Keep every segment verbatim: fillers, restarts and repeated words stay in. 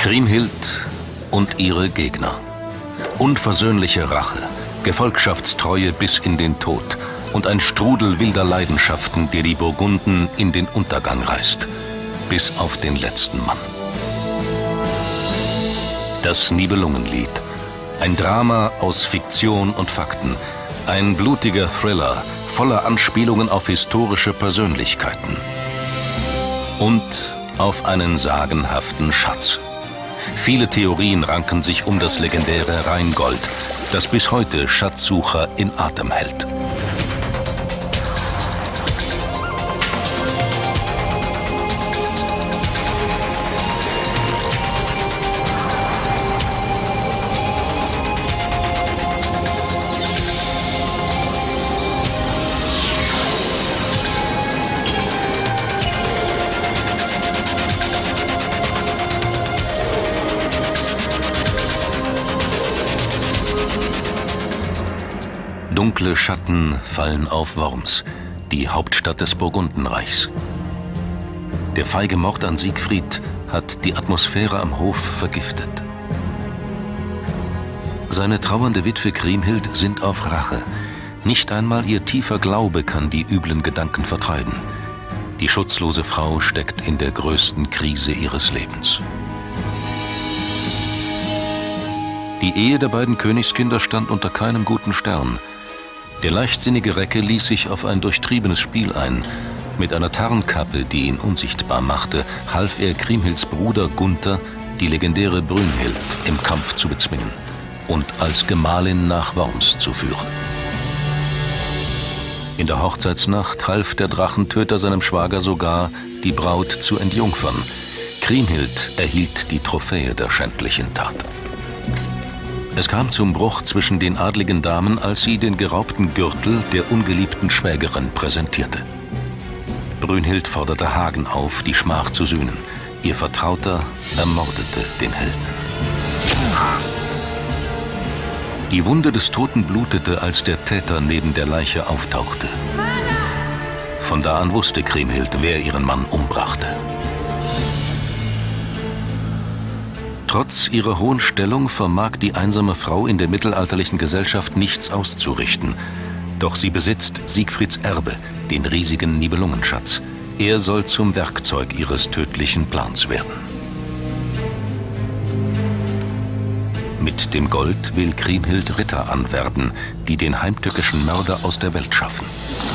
Kriemhild und ihre Gegner. Unversöhnliche Rache, Gefolgschaftstreue bis in den Tod und ein Strudel wilder Leidenschaften, der die Burgunden in den Untergang reißt, bis auf den letzten Mann. Das Nibelungenlied, ein Drama aus Fiktion und Fakten, ein blutiger Thriller voller Anspielungen auf historische Persönlichkeiten und auf einen sagenhaften Schatz. Viele Theorien ranken sich um das legendäre Rheingold, das bis heute Schatzsucher in Atem hält. Dunkle Schatten fallen auf Worms, die Hauptstadt des Burgundenreichs. Der feige Mord an Siegfried hat die Atmosphäre am Hof vergiftet. Seine trauernde Witwe Kriemhild sinnt auf Rache. Nicht einmal ihr tiefer Glaube kann die üblen Gedanken vertreiben. Die schutzlose Frau steckt in der größten Krise ihres Lebens. Die Ehe der beiden Königskinder stand unter keinem guten Stern. Der leichtsinnige Recke ließ sich auf ein durchtriebenes Spiel ein. Mit einer Tarnkappe, die ihn unsichtbar machte, half er Kriemhilds Bruder Gunther, die legendäre Brünnhild im Kampf zu bezwingen und als Gemahlin nach Worms zu führen. In der Hochzeitsnacht half der Drachentöter seinem Schwager sogar, die Braut zu entjungfern. Kriemhild erhielt die Trophäe der schändlichen Tat. Es kam zum Bruch zwischen den adligen Damen, als sie den geraubten Gürtel der ungeliebten Schwägerin präsentierte. Brünnhild forderte Hagen auf, die Schmach zu sühnen. Ihr Vertrauter ermordete den Helden. Die Wunde des Toten blutete, als der Täter neben der Leiche auftauchte. Von da an wusste Kriemhild, wer ihren Mann umbrachte. Trotz ihrer hohen Stellung vermag die einsame Frau in der mittelalterlichen Gesellschaft nichts auszurichten. Doch sie besitzt Siegfrieds Erbe, den riesigen Nibelungenschatz. Er soll zum Werkzeug ihres tödlichen Plans werden. Mit dem Gold will Kriemhild Ritter anwerben, die den heimtückischen Mörder aus der Welt schaffen.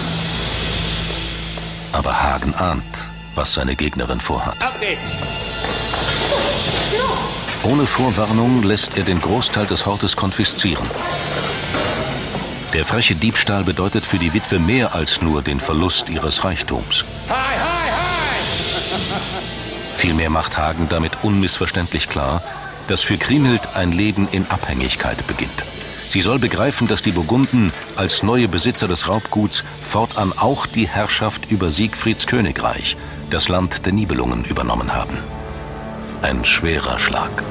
Aber Hagen ahnt, was seine Gegnerin vorhat. Auf geht's! Ohne Vorwarnung lässt er den Großteil des Hortes konfiszieren. Der freche Diebstahl bedeutet für die Witwe mehr als nur den Verlust ihres Reichtums. Hi, hi, hi. Vielmehr macht Hagen damit unmissverständlich klar, dass für Kriemhild ein Leben in Abhängigkeit beginnt. Sie soll begreifen, dass die Burgunden als neue Besitzer des Raubguts fortan auch die Herrschaft über Siegfrieds Königreich, das Land der Nibelungen, übernommen haben. Ein schwerer Schlag.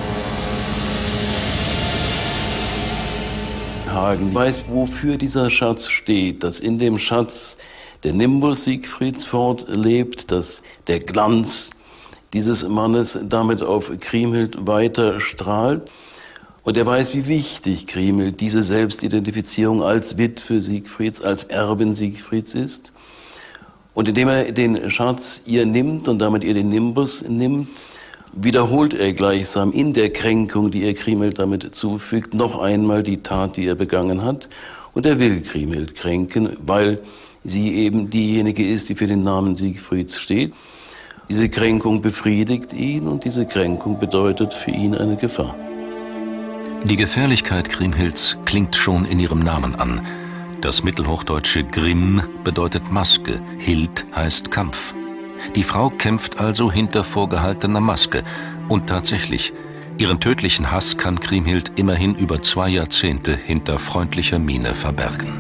Hagen weiß, wofür dieser Schatz steht, dass in dem Schatz der Nimbus Siegfrieds fortlebt, dass der Glanz dieses Mannes damit auf Kriemhild weiter strahlt. Und er weiß, wie wichtig Kriemhild diese Selbstidentifizierung als Witwe Siegfrieds, als Erbin Siegfrieds ist. Und indem er den Schatz ihr nimmt und damit ihr den Nimbus nimmt, wiederholt er gleichsam in der Kränkung, die er Kriemhild damit zufügt, noch einmal die Tat, die er begangen hat. Und er will Kriemhild kränken, weil sie eben diejenige ist, die für den Namen Siegfrieds steht. Diese Kränkung befriedigt ihn und diese Kränkung bedeutet für ihn eine Gefahr. Die Gefährlichkeit Kriemhilds klingt schon in ihrem Namen an. Das mittelhochdeutsche Grimm bedeutet Maske, Hild heißt Kampf. Die Frau kämpft also hinter vorgehaltener Maske. Und tatsächlich, ihren tödlichen Hass kann Kriemhild immerhin über zwei Jahrzehnte hinter freundlicher Miene verbergen.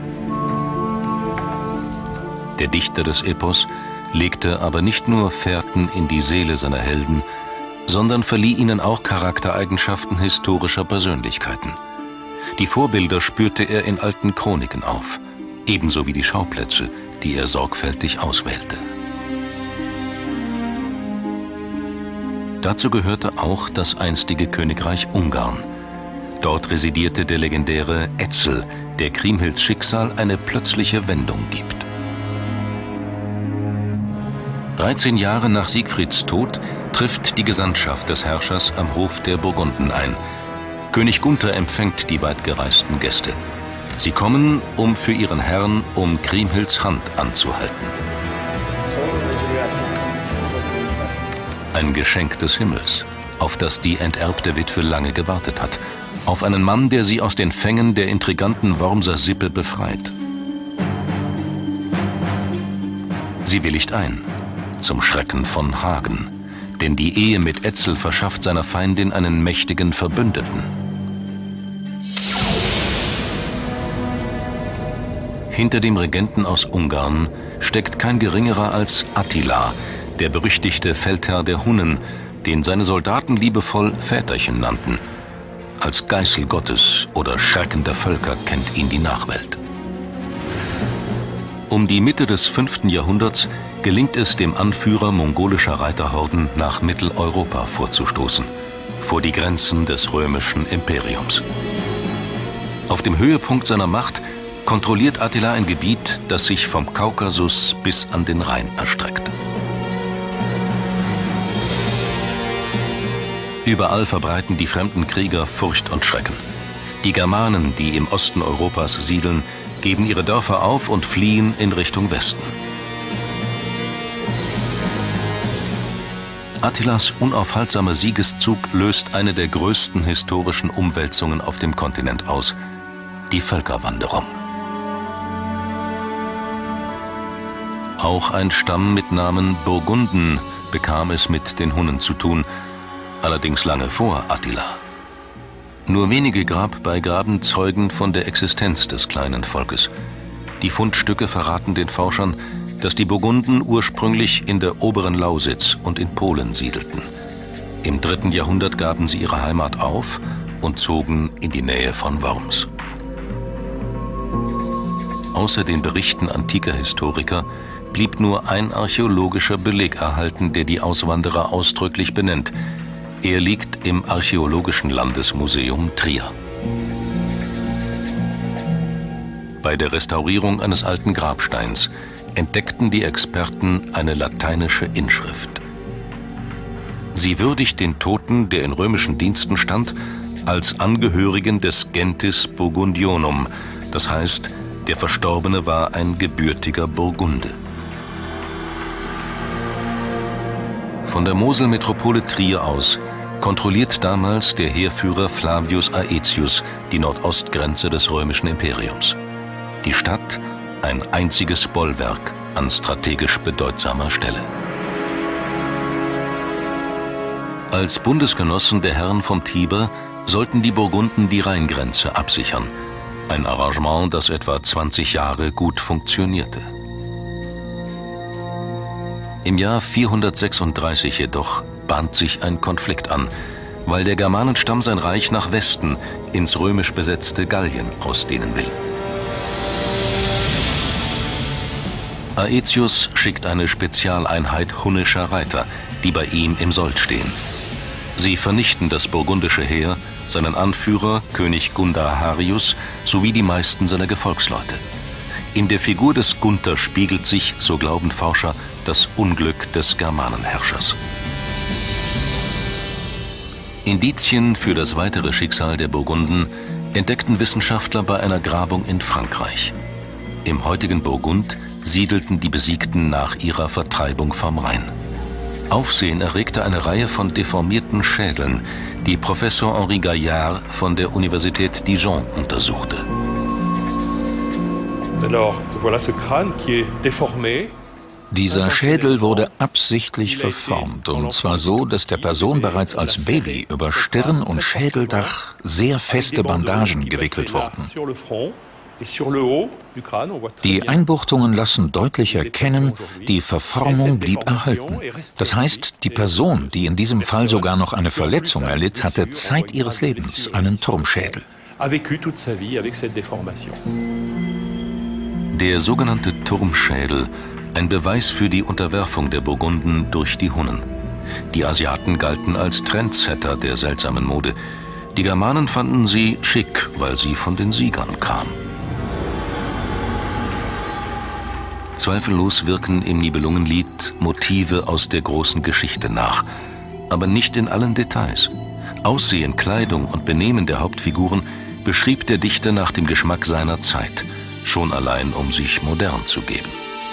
Der Dichter des Epos legte aber nicht nur Fährten in die Seele seiner Helden, sondern verlieh ihnen auch Charaktereigenschaften historischer Persönlichkeiten. Die Vorbilder spürte er in alten Chroniken auf, ebenso wie die Schauplätze, die er sorgfältig auswählte. Dazu gehörte auch das einstige Königreich Ungarn. Dort residierte der legendäre Etzel, der Kriemhilds Schicksal eine plötzliche Wendung gibt. dreizehn Jahre nach Siegfrieds Tod trifft die Gesandtschaft des Herrschers am Hof der Burgunden ein. König Gunther empfängt die weit gereisten Gäste. Sie kommen, um für ihren Herrn um Kriemhilds Hand anzuhalten. Ein Geschenk des Himmels, auf das die enterbte Witwe lange gewartet hat. Auf einen Mann, der sie aus den Fängen der intriganten Wormser Sippe befreit. Sie willigt ein, zum Schrecken von Hagen. Denn die Ehe mit Etzel verschafft seiner Feindin einen mächtigen Verbündeten. Hinter dem Regenten aus Ungarn steckt kein geringerer als Attila, der berüchtigte Feldherr der Hunnen, den seine Soldaten liebevoll Väterchen nannten. Als Geißel Gottes oder Schrecken der Völker kennt ihn die Nachwelt. Um die Mitte des fünften Jahrhunderts gelingt es dem Anführer mongolischer Reiterhorden nach Mitteleuropa vorzustoßen, vor die Grenzen des römischen Imperiums. Auf dem Höhepunkt seiner Macht kontrolliert Attila ein Gebiet, das sich vom Kaukasus bis an den Rhein erstreckt. Überall verbreiten die fremden Krieger Furcht und Schrecken. Die Germanen, die im Osten Europas siedeln, geben ihre Dörfer auf und fliehen in Richtung Westen. Attilas unaufhaltsamer Siegeszug löst eine der größten historischen Umwälzungen auf dem Kontinent aus: die Völkerwanderung. Auch ein Stamm mit Namen Burgunden bekam es mit den Hunnen zu tun, allerdings lange vor Attila. Nur wenige Grabbeigaben zeugen von der Existenz des kleinen Volkes. Die Fundstücke verraten den Forschern, dass die Burgunden ursprünglich in der oberen Lausitz und in Polen siedelten. Im dritten Jahrhundert gaben sie ihre Heimat auf und zogen in die Nähe von Worms. Außer den Berichten antiker Historiker blieb nur ein archäologischer Beleg erhalten, der die Auswanderer ausdrücklich benennt. Er liegt im Archäologischen Landesmuseum Trier. Bei der Restaurierung eines alten Grabsteins entdeckten die Experten eine lateinische Inschrift. Sie würdigt den Toten, der in römischen Diensten stand, als Angehörigen des Gentis Burgundionum, das heißt, der Verstorbene war ein gebürtiger Burgunde. Von der Moselmetropole Trier aus kontrolliert damals der Heerführer Flavius Aetius die Nordostgrenze des römischen Imperiums. Die Stadt, ein einziges Bollwerk an strategisch bedeutsamer Stelle. Als Bundesgenossen der Herren vom Tiber sollten die Burgunden die Rheingrenze absichern. Ein Arrangement, das etwa zwanzig Jahre gut funktionierte. Im Jahr vierhundertsechsunddreißig jedoch bahnt sich ein Konflikt an, weil der Germanenstamm sein Reich nach Westen ins römisch besetzte Gallien ausdehnen will. Aetius schickt eine Spezialeinheit hunnischer Reiter, die bei ihm im Sold stehen. Sie vernichten das burgundische Heer, seinen Anführer König Gundaharius sowie die meisten seiner Gefolgsleute. In der Figur des Gunther spiegelt sich, so glauben Forscher, das Unglück des Germanenherrschers. Indizien für das weitere Schicksal der Burgunden entdeckten Wissenschaftler bei einer Grabung in Frankreich. Im heutigen Burgund siedelten die Besiegten nach ihrer Vertreibung vom Rhein. Aufsehen erregte eine Reihe von deformierten Schädeln, die Professor Henri Gaillard von der Universität Dijon untersuchte. Dieser Schädel wurde absichtlich verformt, und zwar so, dass der Person bereits als Baby über Stirn und Schädeldach sehr feste Bandagen gewickelt wurden. Die Einbuchtungen lassen deutlich erkennen, die Verformung blieb erhalten. Das heißt, die Person, die in diesem Fall sogar noch eine Verletzung erlitt, hatte Zeit ihres Lebens einen Turmschädel. Der sogenannte Turmschädel, ein Beweis für die Unterwerfung der Burgunden durch die Hunnen. Die Asiaten galten als Trendsetter der seltsamen Mode. Die Germanen fanden sie schick, weil sie von den Siegern kam. Zweifellos wirken im Nibelungenlied Motive aus der großen Geschichte nach, aber nicht in allen Details. Aussehen, Kleidung und Benehmen der Hauptfiguren beschrieb der Dichter nach dem Geschmack seiner Zeit, schon allein um sich modern zu geben.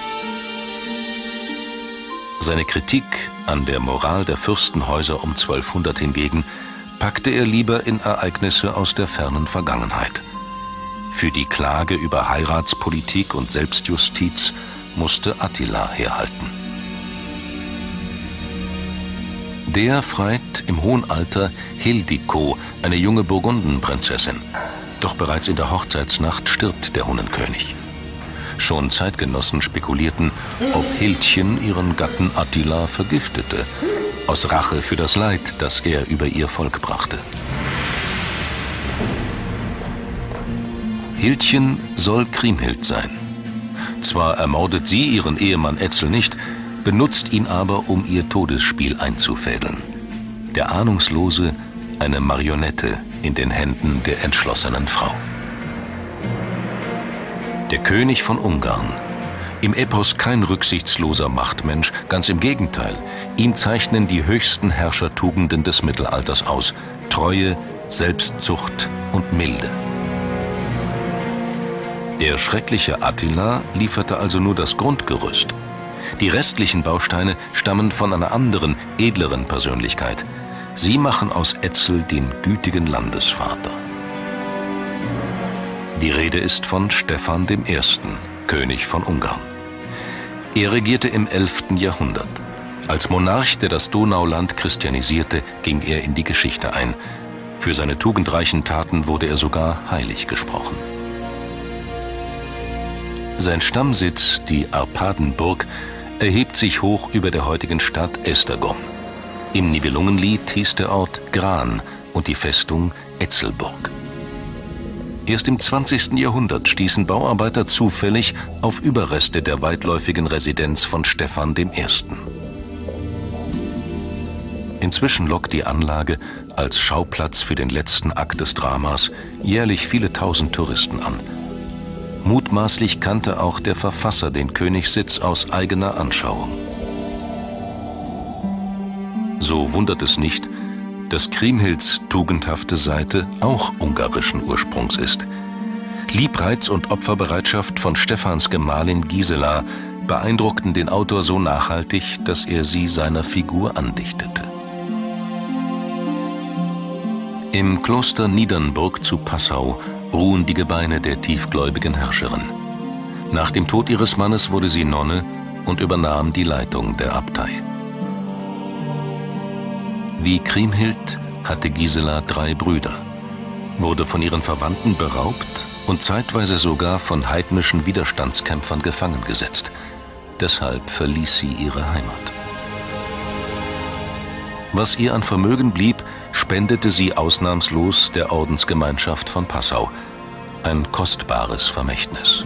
Seine Kritik an der Moral der Fürstenhäuser um zwölfhundert hingegen packte er lieber in Ereignisse aus der fernen Vergangenheit. Für die Klage über Heiratspolitik und Selbstjustiz musste Attila herhalten. Der freit im hohen Alter Hildiko, eine junge Burgundenprinzessin. Doch bereits in der Hochzeitsnacht stirbt der Hunnenkönig. Schon Zeitgenossen spekulierten, ob Hildchen ihren Gatten Attila vergiftete, aus Rache für das Leid, das er über ihr Volk brachte. Hildchen soll Kriemhild sein. Zwar ermordet sie ihren Ehemann Etzel nicht, benutzt ihn aber, um ihr Todesspiel einzufädeln. Der Ahnungslose, eine Marionette in den Händen der entschlossenen Frau. Der König von Ungarn. Im Epos kein rücksichtsloser Machtmensch, ganz im Gegenteil. Ihn zeichnen die höchsten Herrschertugenden des Mittelalters aus: Treue, Selbstzucht und Milde. Der schreckliche Attila lieferte also nur das Grundgerüst. Die restlichen Bausteine stammen von einer anderen, edleren Persönlichkeit. Sie machen aus Etzel den gütigen Landesvater. Die Rede ist von Stephan dem Ersten, König von Ungarn. Er regierte im elften Jahrhundert. Als Monarch, der das Donauland christianisierte, ging er in die Geschichte ein. Für seine tugendreichen Taten wurde er sogar heilig gesprochen. Sein Stammsitz, die Arpadenburg, erhebt sich hoch über der heutigen Stadt Esztergom. Im Nibelungenlied hieß der Ort Gran und die Festung Etzelburg. Erst im zwanzigsten Jahrhundert stießen Bauarbeiter zufällig auf Überreste der weitläufigen Residenz von Stephan dem Ersten. Inzwischen lockt die Anlage als Schauplatz für den letzten Akt des Dramas jährlich viele tausend Touristen an. Mutmaßlich kannte auch der Verfasser den Königssitz aus eigener Anschauung. So wundert es nicht, dass Kriemhilds tugendhafte Seite auch ungarischen Ursprungs ist. Liebreiz und Opferbereitschaft von Stephans Gemahlin Gisela beeindruckten den Autor so nachhaltig, dass er sie seiner Figur andichtete. Im Kloster Niedernburg zu Passau ruhen die Gebeine der tiefgläubigen Herrscherin. Nach dem Tod ihres Mannes wurde sie Nonne und übernahm die Leitung der Abtei. Wie Kriemhild hatte Gisela drei Brüder, wurde von ihren Verwandten beraubt und zeitweise sogar von heidnischen Widerstandskämpfern gefangen gesetzt. Deshalb verließ sie ihre Heimat. Was ihr an Vermögen blieb, spendete sie ausnahmslos der Ordensgemeinschaft von Passau. Ein kostbares Vermächtnis.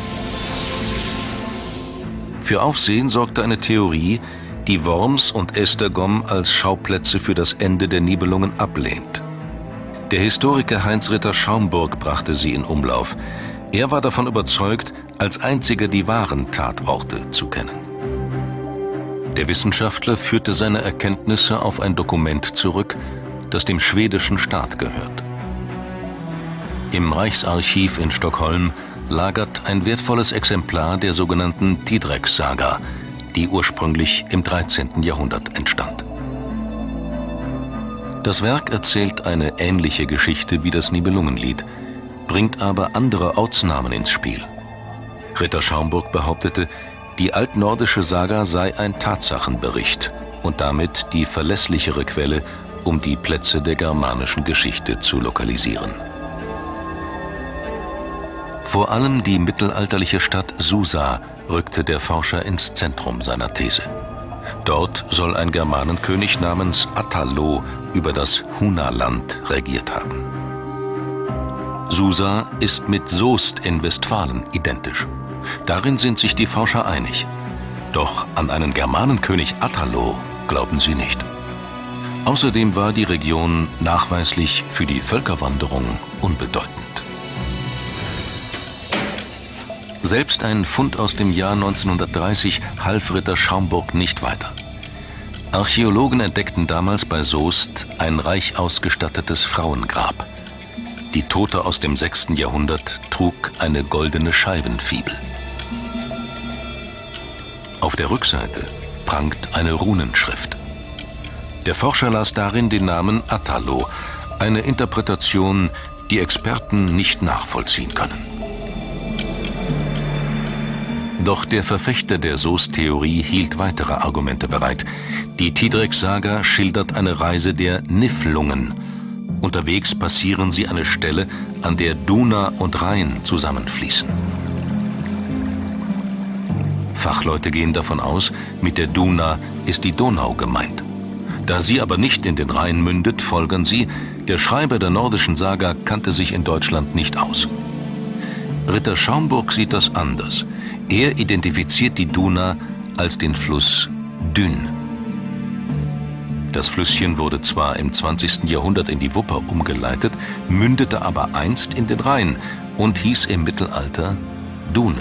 Für Aufsehen sorgte eine Theorie, die Worms und Esztergom als Schauplätze für das Ende der Nibelungen ablehnt. Der Historiker Heinz Ritter Schaumburg brachte sie in Umlauf. Er war davon überzeugt, als einziger die wahren Tatorte zu kennen. Der Wissenschaftler führte seine Erkenntnisse auf ein Dokument zurück, das dem schwedischen Staat gehört. Im Reichsarchiv in Stockholm lagert ein wertvolles Exemplar der sogenannten Tidreks-Saga, die ursprünglich im dreizehnten Jahrhundert entstand. Das Werk erzählt eine ähnliche Geschichte wie das Nibelungenlied, bringt aber andere Ortsnamen ins Spiel. Ritter Schaumburg behauptete, die altnordische Saga sei ein Tatsachenbericht und damit die verlässlichere Quelle, um die Plätze der germanischen Geschichte zu lokalisieren. Vor allem die mittelalterliche Stadt Susa rückte der Forscher ins Zentrum seiner These. Dort soll ein Germanenkönig namens Attalo über das Hunaland regiert haben. Susa ist mit Soest in Westfalen identisch. Darin sind sich die Forscher einig. Doch an einen Germanenkönig Attalo glauben sie nicht. Außerdem war die Region nachweislich für die Völkerwanderung unbedeutend. Selbst ein Fund aus dem Jahr neunzehnhundertdreißig half Ritter Schaumburg nicht weiter. Archäologen entdeckten damals bei Soest ein reich ausgestattetes Frauengrab. Die Tote aus dem sechsten Jahrhundert trug eine goldene Scheibenfibel. Auf der Rückseite prangt eine Runenschrift. Der Forscher las darin den Namen Attalo, eine Interpretation, die Experten nicht nachvollziehen können. Doch der Verfechter der Soest-Theorie hielt weitere Argumente bereit. Die Tidrek-Saga schildert eine Reise der Niflungen. Unterwegs passieren sie eine Stelle, an der Duna und Rhein zusammenfließen. Fachleute gehen davon aus, mit der Duna ist die Donau gemeint. Da sie aber nicht in den Rhein mündet, folgern sie, der Schreiber der nordischen Saga kannte sich in Deutschland nicht aus. Ritter Schaumburg sieht das anders. Er identifiziert die Duna als den Fluss Dün. Das Flüsschen wurde zwar im zwanzigsten Jahrhundert in die Wupper umgeleitet, mündete aber einst in den Rhein und hieß im Mittelalter Dune.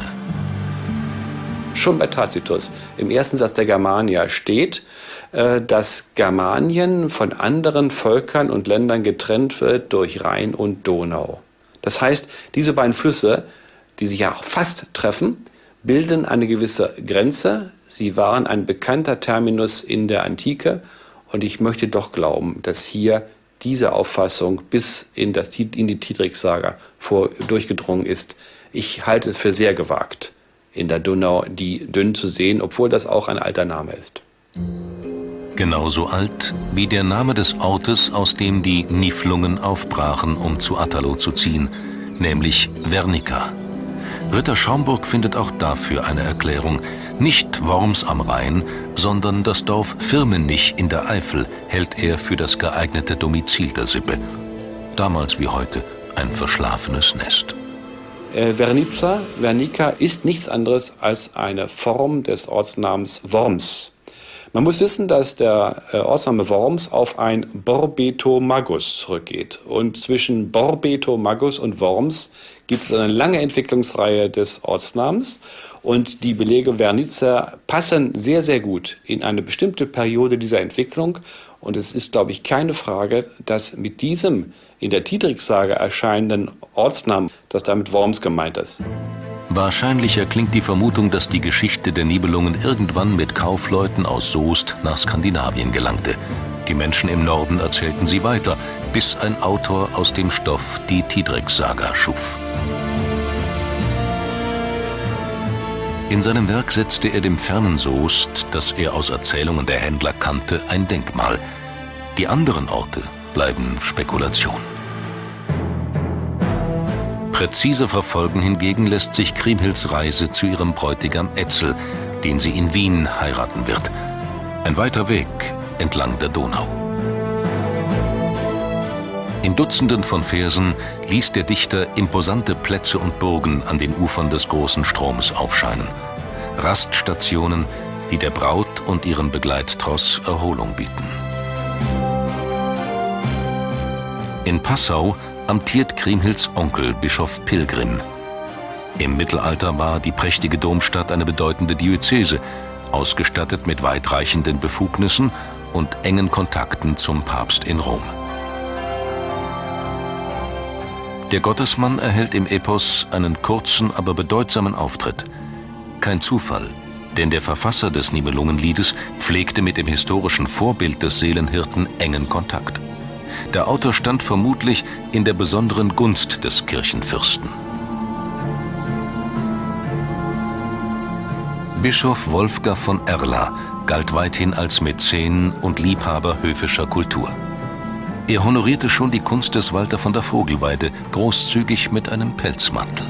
Schon bei Tacitus, im ersten Satz der Germania steht, dass Germanien von anderen Völkern und Ländern getrennt wird durch Rhein und Donau. Das heißt, diese beiden Flüsse, die sich ja auch fast treffen, bilden eine gewisse Grenze. Sie waren ein bekannter Terminus in der Antike und ich möchte doch glauben, dass hier diese Auffassung bis in, das, in die Tidrek-Saga durchgedrungen ist. Ich halte es für sehr gewagt, in der Donau die Dünn zu sehen, obwohl das auch ein alter Name ist. Genauso alt wie der Name des Ortes, aus dem die Niflungen aufbrachen, um zu Attalo zu ziehen, nämlich Wernica. Ritter Schaumburg findet auch dafür eine Erklärung. Nicht Worms am Rhein, sondern das Dorf Firmenich in der Eifel hält er für das geeignete Domizil der Sippe. Damals wie heute ein verschlafenes Nest. Äh, Vernica, Wernica ist nichts anderes als eine Form des Ortsnamens Worms. Man muss wissen, dass der äh, Ortsname Worms auf ein Borbeto-Magus zurückgeht. Und zwischen Borbeto-Magus und Worms gibt es eine lange Entwicklungsreihe des Ortsnamens. Und die Belege Vernica passen sehr, sehr gut in eine bestimmte Periode dieser Entwicklung. Und es ist, glaube ich, keine Frage, dass mit diesem in der Tidrek-Saga erscheinenden Ortsnamen, dass damit Worms gemeint ist. Wahrscheinlicher klingt die Vermutung, dass die Geschichte der Nibelungen irgendwann mit Kaufleuten aus Soest nach Skandinavien gelangte. Die Menschen im Norden erzählten sie weiter, bis ein Autor aus dem Stoff die Tidrek-Saga schuf. In seinem Werk setzte er dem fernen Soest, das er aus Erzählungen der Händler kannte, ein Denkmal. Die anderen Orte bleiben Spekulation. Präzise verfolgen hingegen lässt sich Kriemhilds Reise zu ihrem Bräutigam Etzel, den sie in Wien heiraten wird. Ein weiter Weg entlang der Donau. In Dutzenden von Versen ließ der Dichter imposante Plätze und Burgen an den Ufern des großen Stroms aufscheinen. Raststationen, die der Braut und ihrem Begleittross Erholung bieten. In Passau amtiert Kriemhilds Onkel, Bischof Pilgrim. Im Mittelalter war die prächtige Domstadt eine bedeutende Diözese, ausgestattet mit weitreichenden Befugnissen und engen Kontakten zum Papst in Rom. Der Gottesmann erhält im Epos einen kurzen, aber bedeutsamen Auftritt. Kein Zufall, denn der Verfasser des Nibelungenliedes pflegte mit dem historischen Vorbild des Seelenhirten engen Kontakt. Der Autor stand vermutlich in der besonderen Gunst des Kirchenfürsten. Bischof Wolfgar von Erla galt weithin als Mäzen und Liebhaber höfischer Kultur. Er honorierte schon die Kunst des Walter von der Vogelweide großzügig mit einem Pelzmantel.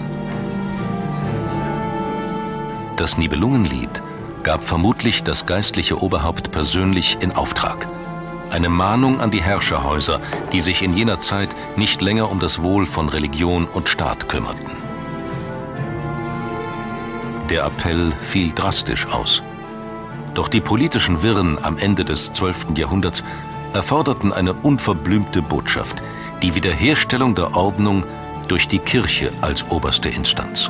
Das Nibelungenlied gab vermutlich das geistliche Oberhaupt persönlich in Auftrag. Eine Mahnung an die Herrscherhäuser, die sich in jener Zeit nicht länger um das Wohl von Religion und Staat kümmerten. Der Appell fiel drastisch aus. Doch die politischen Wirren am Ende des zwölften Jahrhunderts erforderten eine unverblümte Botschaft, die Wiederherstellung der Ordnung durch die Kirche als oberste Instanz.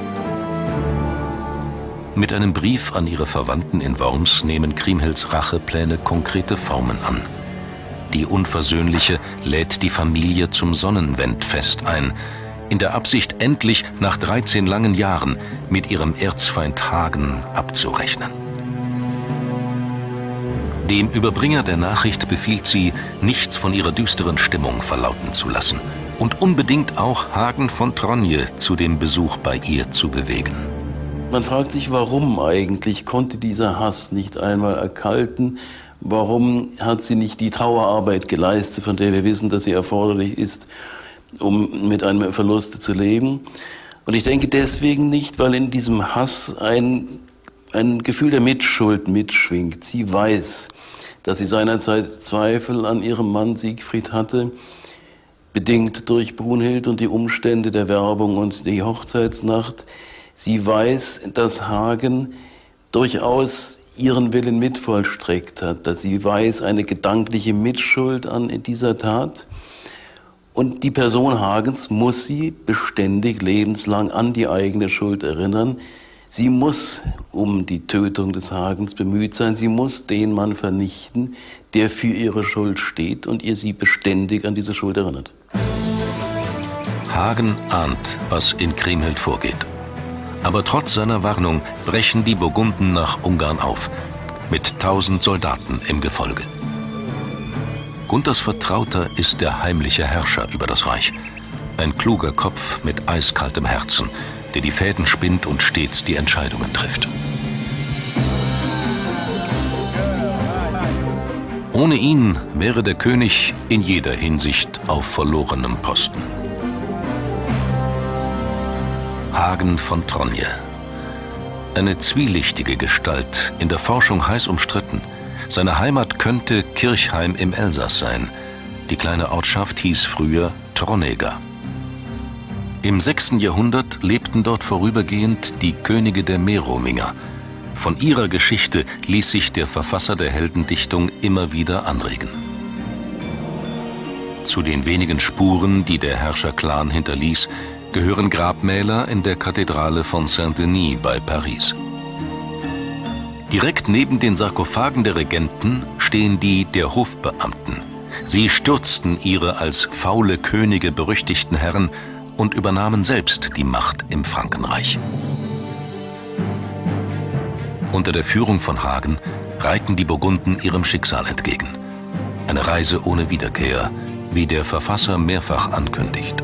Mit einem Brief an ihre Verwandten in Worms nehmen Kriemhilds Rachepläne konkrete Formen an. Die Unversöhnliche lädt die Familie zum Sonnenwendfest ein, in der Absicht, endlich nach dreizehn langen Jahren mit ihrem Erzfeind Hagen abzurechnen. Dem Überbringer der Nachricht befiehlt sie, nichts von ihrer düsteren Stimmung verlauten zu lassen und unbedingt auch Hagen von Tronje zu dem Besuch bei ihr zu bewegen. Man fragt sich, warum eigentlich konnte dieser Hass nicht einmal erkalten? Warum hat sie nicht die Trauerarbeit geleistet, von der wir wissen, dass sie erforderlich ist, um mit einem Verlust zu leben? Und ich denke deswegen nicht, weil in diesem Hass ein, ein Gefühl der Mitschuld mitschwingt. Sie weiß, dass sie seinerzeit Zweifel an ihrem Mann Siegfried hatte, bedingt durch Brunhild und die Umstände der Werbung und die Hochzeitsnacht. Sie weiß, dass Hagen durchaus ihren Willen mitvollstreckt hat, dass sie weiß, eine gedankliche Mitschuld an dieser Tat. Und die Person Hagens muss sie beständig, lebenslang an die eigene Schuld erinnern. Sie muss um die Tötung des Hagens bemüht sein. Sie muss den Mann vernichten, der für ihre Schuld steht und ihr sie beständig an diese Schuld erinnert. Hagen ahnt, was in Kriemhild vorgeht. Aber trotz seiner Warnung brechen die Burgunden nach Ungarn auf, mit tausend Soldaten im Gefolge. Gunthers Vertrauter ist der heimliche Herrscher über das Reich. Ein kluger Kopf mit eiskaltem Herzen, der die Fäden spinnt und stets die Entscheidungen trifft. Ohne ihn wäre der König in jeder Hinsicht auf verlorenem Posten. Hagen von Tronje. Eine zwielichtige Gestalt, in der Forschung heiß umstritten. Seine Heimat könnte Kirchheim im Elsass sein. Die kleine Ortschaft hieß früher Tronnega. Im sechsten Jahrhundert lebten dort vorübergehend die Könige der Merowinger. Von ihrer Geschichte ließ sich der Verfasser der Heldendichtung immer wieder anregen. Zu den wenigen Spuren, die der Herrscherclan hinterließ, gehören Grabmäler in der Kathedrale von Saint-Denis bei Paris. Direkt neben den Sarkophagen der Regenten stehen die der Hofbeamten. Sie stürzten ihre als faule Könige berüchtigten Herren und übernahmen selbst die Macht im Frankenreich. Unter der Führung von Hagen reiten die Burgunden ihrem Schicksal entgegen. Eine Reise ohne Wiederkehr, wie der Verfasser mehrfach ankündigt.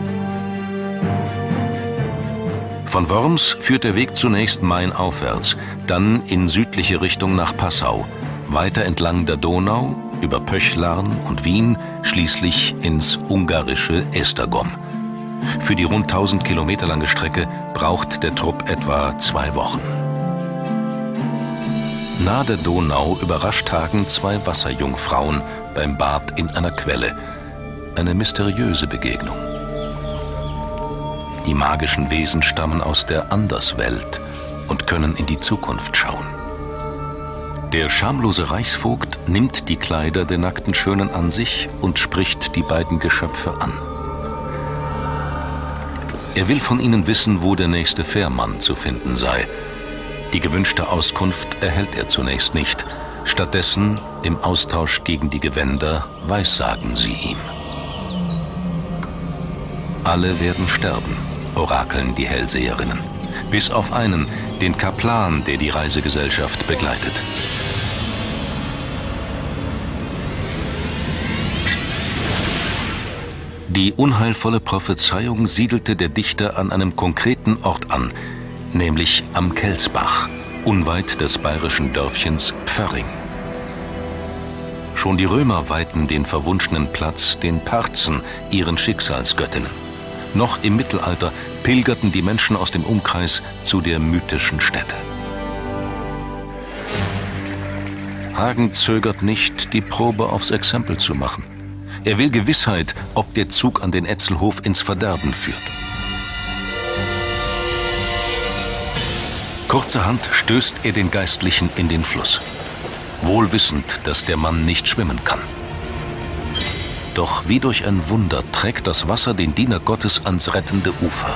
Von Worms führt der Weg zunächst mainaufwärts, dann in südliche Richtung nach Passau, weiter entlang der Donau, über Pöchlarn und Wien, schließlich ins ungarische Esztergom. Für die rund tausend Kilometer lange Strecke braucht der Trupp etwa zwei Wochen. Nahe der Donau überrascht Hagen zwei Wasserjungfrauen beim Bad in einer Quelle. Eine mysteriöse Begegnung. Die magischen Wesen stammen aus der Anderswelt und können in die Zukunft schauen. Der schamlose Reichsvogt nimmt die Kleider der nackten Schönen an sich und spricht die beiden Geschöpfe an. Er will von ihnen wissen, wo der nächste Fährmann zu finden sei. Die gewünschte Auskunft erhält er zunächst nicht. Stattdessen, im Austausch gegen die Gewänder, weissagen sie ihm. Alle werden sterben, orakeln die Hellseherinnen. Bis auf einen, den Kaplan, der die Reisegesellschaft begleitet. Die unheilvolle Prophezeiung siedelte der Dichter an einem konkreten Ort an, nämlich am Kelsbach, unweit des bayerischen Dörfchens Pförring. Schon die Römer weihten den verwunschenen Platz den Parzen, ihren Schicksalsgöttinnen. Noch im Mittelalter pilgerten die Menschen aus dem Umkreis zu der mythischen Stätte. Hagen zögert nicht, die Probe aufs Exempel zu machen. Er will Gewissheit, ob der Zug an den Etzelhof ins Verderben führt. Kurzerhand stößt er den Geistlichen in den Fluss, wohl wissend, dass der Mann nicht schwimmen kann. Doch wie durch ein Wunder trägt das Wasser den Diener Gottes ans rettende Ufer.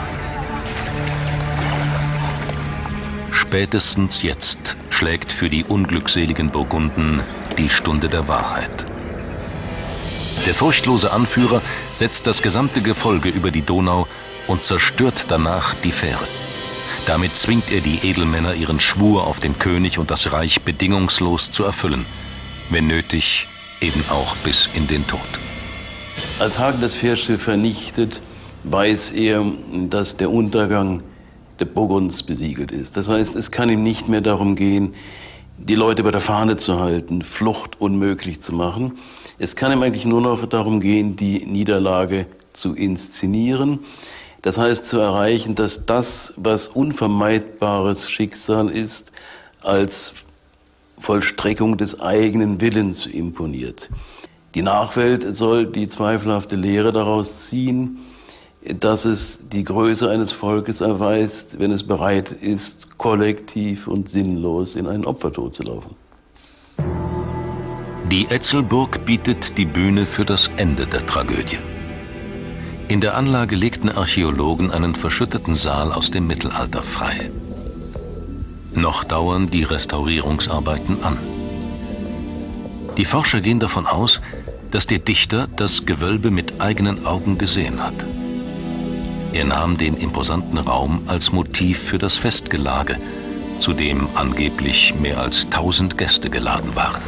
Spätestens jetzt schlägt für die unglückseligen Burgunden die Stunde der Wahrheit. Der furchtlose Anführer setzt das gesamte Gefolge über die Donau und zerstört danach die Fähre. Damit zwingt er die Edelmänner, ihren Schwur auf den König und das Reich bedingungslos zu erfüllen, wenn nötig, eben auch bis in den Tod. Als Hagen das Fährschiff vernichtet, weiß er, dass der Untergang der Burgunds besiegelt ist. Das heißt, es kann ihm nicht mehr darum gehen, die Leute bei der Fahne zu halten, Flucht unmöglich zu machen. Es kann ihm eigentlich nur noch darum gehen, die Niederlage zu inszenieren. Das heißt, zu erreichen, dass das, was unvermeidbares Schicksal ist, als Vollstreckung des eigenen Willens imponiert. Die Nachwelt soll die zweifelhafte Lehre daraus ziehen, dass es die Größe eines Volkes erweist, wenn es bereit ist, kollektiv und sinnlos in einen Opfertod zu laufen. Die Etzelburg bietet die Bühne für das Ende der Tragödie. In der Anlage legten Archäologen einen verschütteten Saal aus dem Mittelalter frei. Noch dauern die Restaurierungsarbeiten an. Die Forscher gehen davon aus, dass der Dichter das Gewölbe mit eigenen Augen gesehen hat. Er nahm den imposanten Raum als Motiv für das Festgelage, zu dem angeblich mehr als tausend Gäste geladen waren.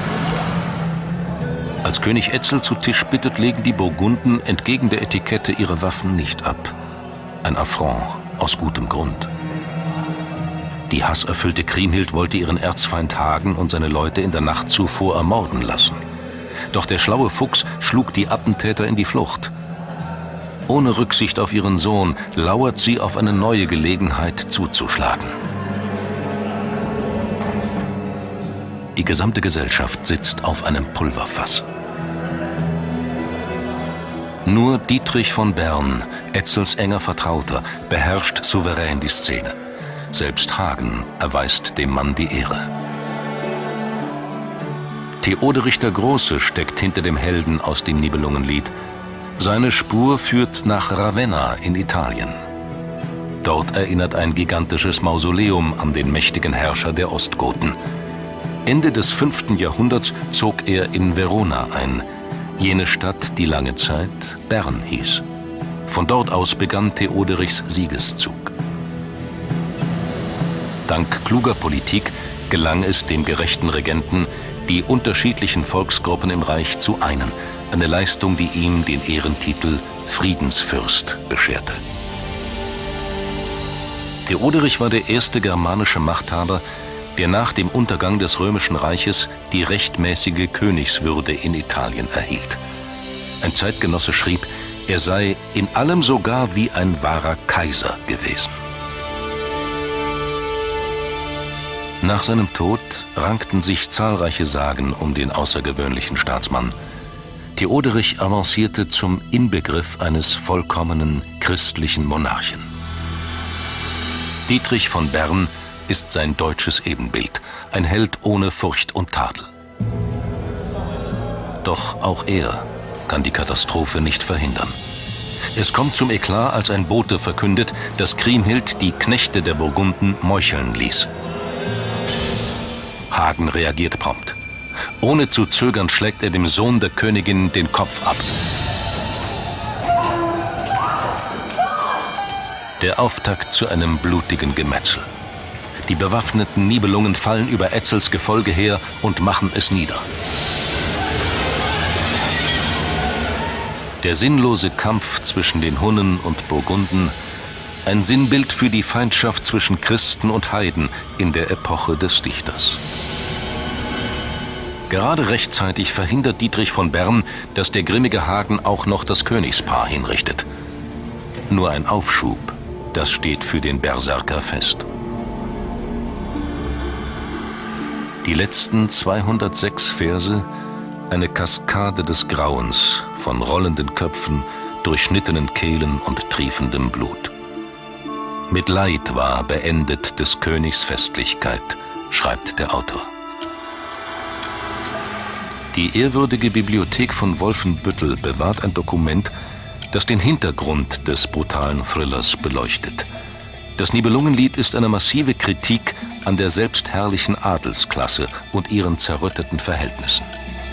Als König Etzel zu Tisch bittet, legen die Burgunden entgegen der Etikette ihre Waffen nicht ab. Ein Affront aus gutem Grund. Die hasserfüllte Kriemhild wollte ihren Erzfeind Hagen und seine Leute in der Nacht zuvor ermorden lassen. Doch der schlaue Fuchs schlug die Attentäter in die Flucht. Ohne Rücksicht auf ihren Sohn lauert sie auf eine neue Gelegenheit zuzuschlagen. Die gesamte Gesellschaft sitzt auf einem Pulverfass. Nur Dietrich von Bern, Etzels enger Vertrauter, beherrscht souverän die Szene. Selbst Hagen erweist dem Mann die Ehre. Theoderich der Große steckt hinter dem Helden aus dem Nibelungenlied. Seine Spur führt nach Ravenna in Italien. Dort erinnert ein gigantisches Mausoleum an den mächtigen Herrscher der Ostgoten. Ende des fünften Jahrhunderts zog er in Verona ein, jene Stadt, die lange Zeit Bern hieß. Von dort aus begann Theoderichs Siegeszug. Dank kluger Politik gelang es dem gerechten Regenten, die unterschiedlichen Volksgruppen im Reich zu einen, eine Leistung, die ihm den Ehrentitel Friedensfürst bescherte. Theoderich war der erste germanische Machthaber, der nach dem Untergang des Römischen Reiches die rechtmäßige Königswürde in Italien erhielt. Ein Zeitgenosse schrieb, er sei in allem sogar wie ein wahrer Kaiser gewesen. Nach seinem Tod rankten sich zahlreiche Sagen um den außergewöhnlichen Staatsmann. Theoderich avancierte zum Inbegriff eines vollkommenen christlichen Monarchen. Dietrich von Bern ist sein deutsches Ebenbild, ein Held ohne Furcht und Tadel. Doch auch er kann die Katastrophe nicht verhindern. Es kommt zum Eklat, als ein Bote verkündet, dass Kriemhild die Knechte der Burgunden meucheln ließ. Hagen reagiert prompt. Ohne zu zögern schlägt er dem Sohn der Königin den Kopf ab. Der Auftakt zu einem blutigen Gemetzel. Die bewaffneten Nibelungen fallen über Etzels Gefolge her und machen es nieder. Der sinnlose Kampf zwischen den Hunnen und Burgunden, ein Sinnbild für die Feindschaft zwischen Christen und Heiden in der Epoche des Dichters. Gerade rechtzeitig verhindert Dietrich von Bern, dass der grimmige Hagen auch noch das Königspaar hinrichtet. Nur ein Aufschub, das steht für den Berserker fest. Die letzten zweihundertsechs Verse, eine Kaskade des Grauens von rollenden Köpfen, durchschnittenen Kehlen und triefendem Blut. Mit Leid war beendet des Königs Festlichkeit, schreibt der Autor. Die ehrwürdige Bibliothek von Wolfenbüttel bewahrt ein Dokument, das den Hintergrund des brutalen Thrillers beleuchtet. Das Nibelungenlied ist eine massive Kritik an der selbstherrlichen Adelsklasse und ihren zerrütteten Verhältnissen.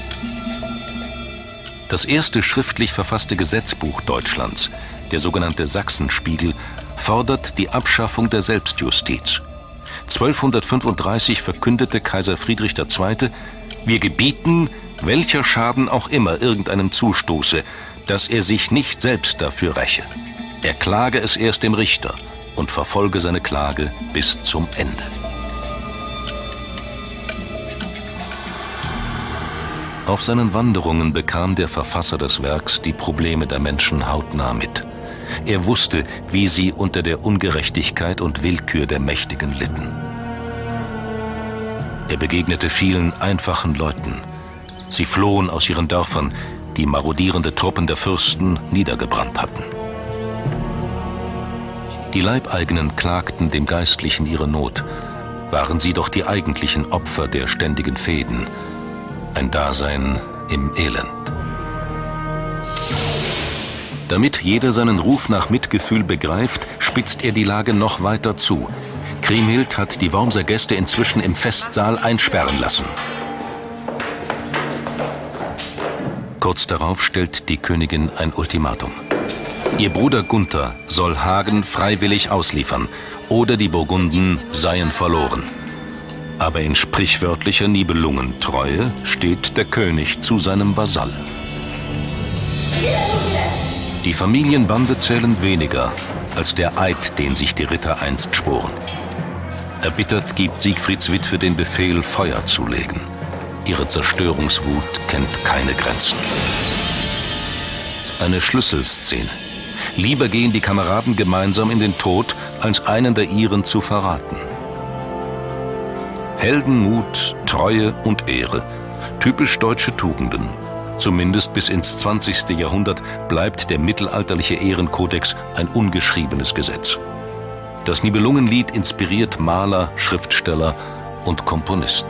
Das erste schriftlich verfasste Gesetzbuch Deutschlands, der sogenannte Sachsenspiegel, fordert die Abschaffung der Selbstjustiz. zwölfhundertfünfunddreißig verkündete Kaiser Friedrich der Zweite: Wir gebieten, welcher Schaden auch immer irgendeinem zustoße, dass er sich nicht selbst dafür räche. Er klage es erst dem Richter und verfolge seine Klage bis zum Ende. Auf seinen Wanderungen bekam der Verfasser des Werks die Probleme der Menschen hautnah mit. Er wusste, wie sie unter der Ungerechtigkeit und Willkür der Mächtigen litten. Er begegnete vielen einfachen Leuten. Sie flohen aus ihren Dörfern, die marodierende Truppen der Fürsten niedergebrannt hatten. Die Leibeigenen klagten dem Geistlichen ihre Not, waren sie doch die eigentlichen Opfer der ständigen Fehden, ein Dasein im Elend. Damit jeder seinen Ruf nach Mitgefühl begreift, spitzt er die Lage noch weiter zu. Kriemhild hat die Wormser Gäste inzwischen im Festsaal einsperren lassen. Kurz darauf stellt die Königin ein Ultimatum. Ihr Bruder Gunther soll Hagen freiwillig ausliefern oder die Burgunden seien verloren. Aber in sprichwörtlicher Nibelungentreue steht der König zu seinem Vasall. Die Familienbande zählen weniger als der Eid, den sich die Ritter einst schworen. Erbittert gibt Siegfrieds Witwe den Befehl, Feuer zu legen. Ihre Zerstörungswut kennt keine Grenzen. Eine Schlüsselszene. Lieber gehen die Kameraden gemeinsam in den Tod, als einen der ihren zu verraten. Heldenmut, Treue und Ehre. Typisch deutsche Tugenden. Zumindest bis ins zwanzigste Jahrhundert bleibt der mittelalterliche Ehrenkodex ein ungeschriebenes Gesetz. Das Nibelungenlied inspiriert Maler, Schriftsteller und Komponisten.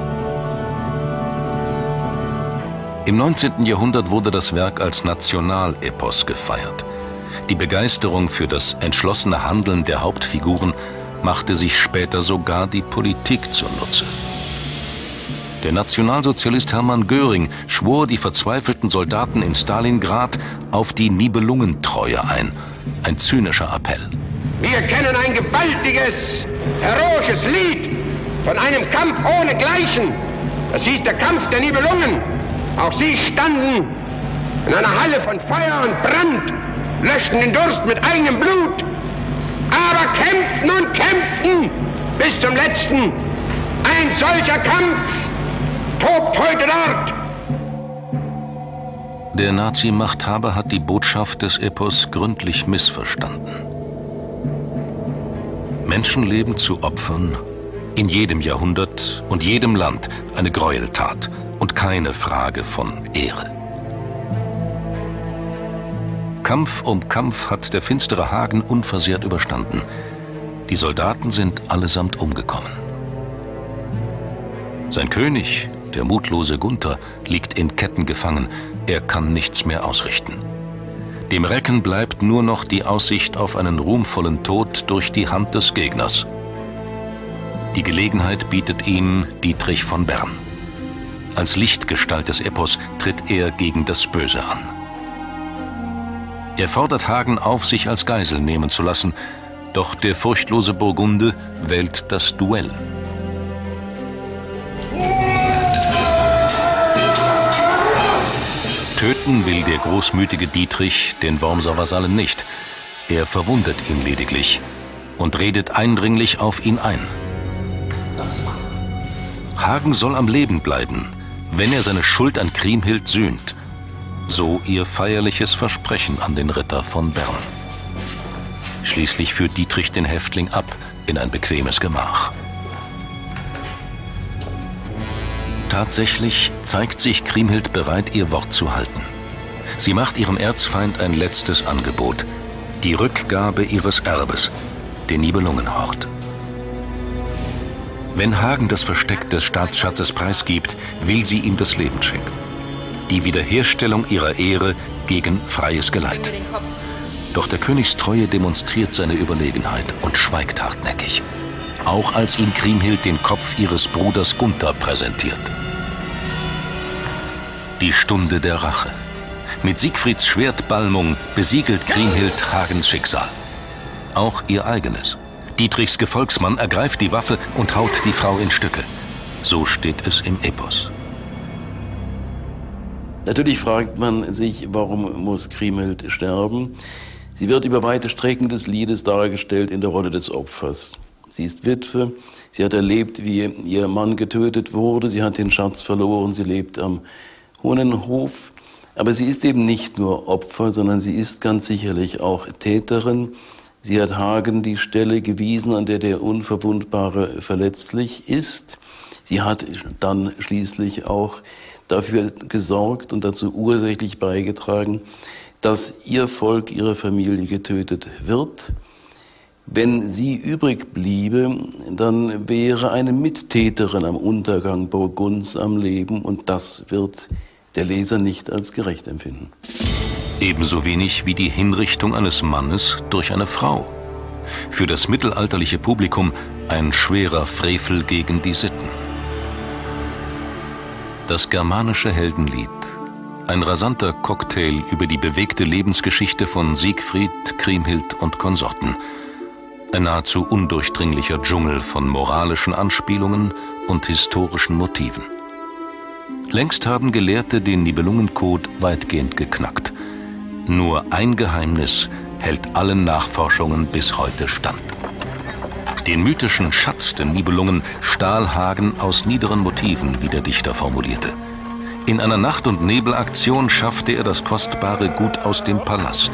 Im neunzehnten Jahrhundert wurde das Werk als Nationalepos gefeiert. Die Begeisterung für das entschlossene Handeln der Hauptfiguren machte sich später sogar die Politik zunutze. Der Nationalsozialist Hermann Göring schwor die verzweifelten Soldaten in Stalingrad auf die Nibelungentreue ein. Ein zynischer Appell. Wir kennen ein gewaltiges, heroisches Lied von einem Kampf ohnegleichen. Das hieß der Kampf der Nibelungen. Auch sie standen in einer Halle von Feuer und Brand, löschten den Durst mit eigenem Blut, aber kämpften und kämpften bis zum letzten. Ein solcher Kampf tobt heute dort. Der Nazi-Machthaber hat die Botschaft des Epos gründlich missverstanden. Menschenleben zu opfern, in jedem Jahrhundert und jedem Land eine Gräueltat und keine Frage von Ehre. Kampf um Kampf hat der finstere Hagen unversehrt überstanden. Die Soldaten sind allesamt umgekommen. Sein König, der mutlose Gunther, liegt in Ketten gefangen. Er kann nichts mehr ausrichten. Dem Recken bleibt nur noch die Aussicht auf einen ruhmvollen Tod durch die Hand des Gegners. Die Gelegenheit bietet ihm Dietrich von Bern. Als Lichtgestalt des Epos tritt er gegen das Böse an. Er fordert Hagen auf, sich als Geisel nehmen zu lassen, doch der furchtlose Burgunde wählt das Duell. Töten will der großmütige Dietrich den Wormser Vasallen nicht. Er verwundet ihn lediglich und redet eindringlich auf ihn ein. Hagen soll am Leben bleiben, wenn er seine Schuld an Kriemhild sühnt. So ihr feierliches Versprechen an den Ritter von Bern. Schließlich führt Dietrich den Häftling ab in ein bequemes Gemach. Tatsächlich zeigt sich Kriemhild bereit, ihr Wort zu halten. Sie macht ihrem Erzfeind ein letztes Angebot: die Rückgabe ihres Erbes, den Nibelungenhort. Wenn Hagen das Versteck des Staatsschatzes preisgibt, will sie ihm das Leben schenken. Die Wiederherstellung ihrer Ehre gegen freies Geleit. Doch der Königstreue demonstriert seine Überlegenheit und schweigt hartnäckig. Auch als ihm Kriemhild den Kopf ihres Bruders Gunther präsentiert. Die Stunde der Rache. Mit Siegfrieds Schwertbalmung besiegelt Kriemhild Hagens Schicksal. Auch ihr eigenes. Dietrichs Gefolgsmann ergreift die Waffe und haut die Frau in Stücke. So steht es im Epos. Natürlich fragt man sich, warum muss Kriemhild sterben? Sie wird über weite Strecken des Liedes dargestellt in der Rolle des Opfers. Sie ist Witwe, sie hat erlebt, wie ihr Mann getötet wurde, sie hat den Schatz verloren, sie lebt am Hunnenhof. Aber sie ist eben nicht nur Opfer, sondern sie ist ganz sicherlich auch Täterin. Sie hat Hagen die Stelle gewiesen, an der der Unverwundbare verletzlich ist. Sie hat dann schließlich auch dafür gesorgt und dazu ursächlich beigetragen, dass ihr Volk, ihre Familie getötet wird. Wenn sie übrig bliebe, dann wäre eine Mittäterin am Untergang Burgunds am Leben und das wird der Leser nicht als gerecht empfinden. Ebenso wenig wie die Hinrichtung eines Mannes durch eine Frau. Für das mittelalterliche Publikum ein schwerer Frevel gegen die Sitten. Das germanische Heldenlied. Ein rasanter Cocktail über die bewegte Lebensgeschichte von Siegfried, Kriemhild und Konsorten. Ein nahezu undurchdringlicher Dschungel von moralischen Anspielungen und historischen Motiven. Längst haben Gelehrte den Nibelungencode weitgehend geknackt. Nur ein Geheimnis hält allen Nachforschungen bis heute stand. Den mythischen Schatz der Nibelungen stahl Hagen aus niederen Motiven, wie der Dichter formulierte. In einer Nacht- und Nebelaktion schaffte er das kostbare Gut aus dem Palast.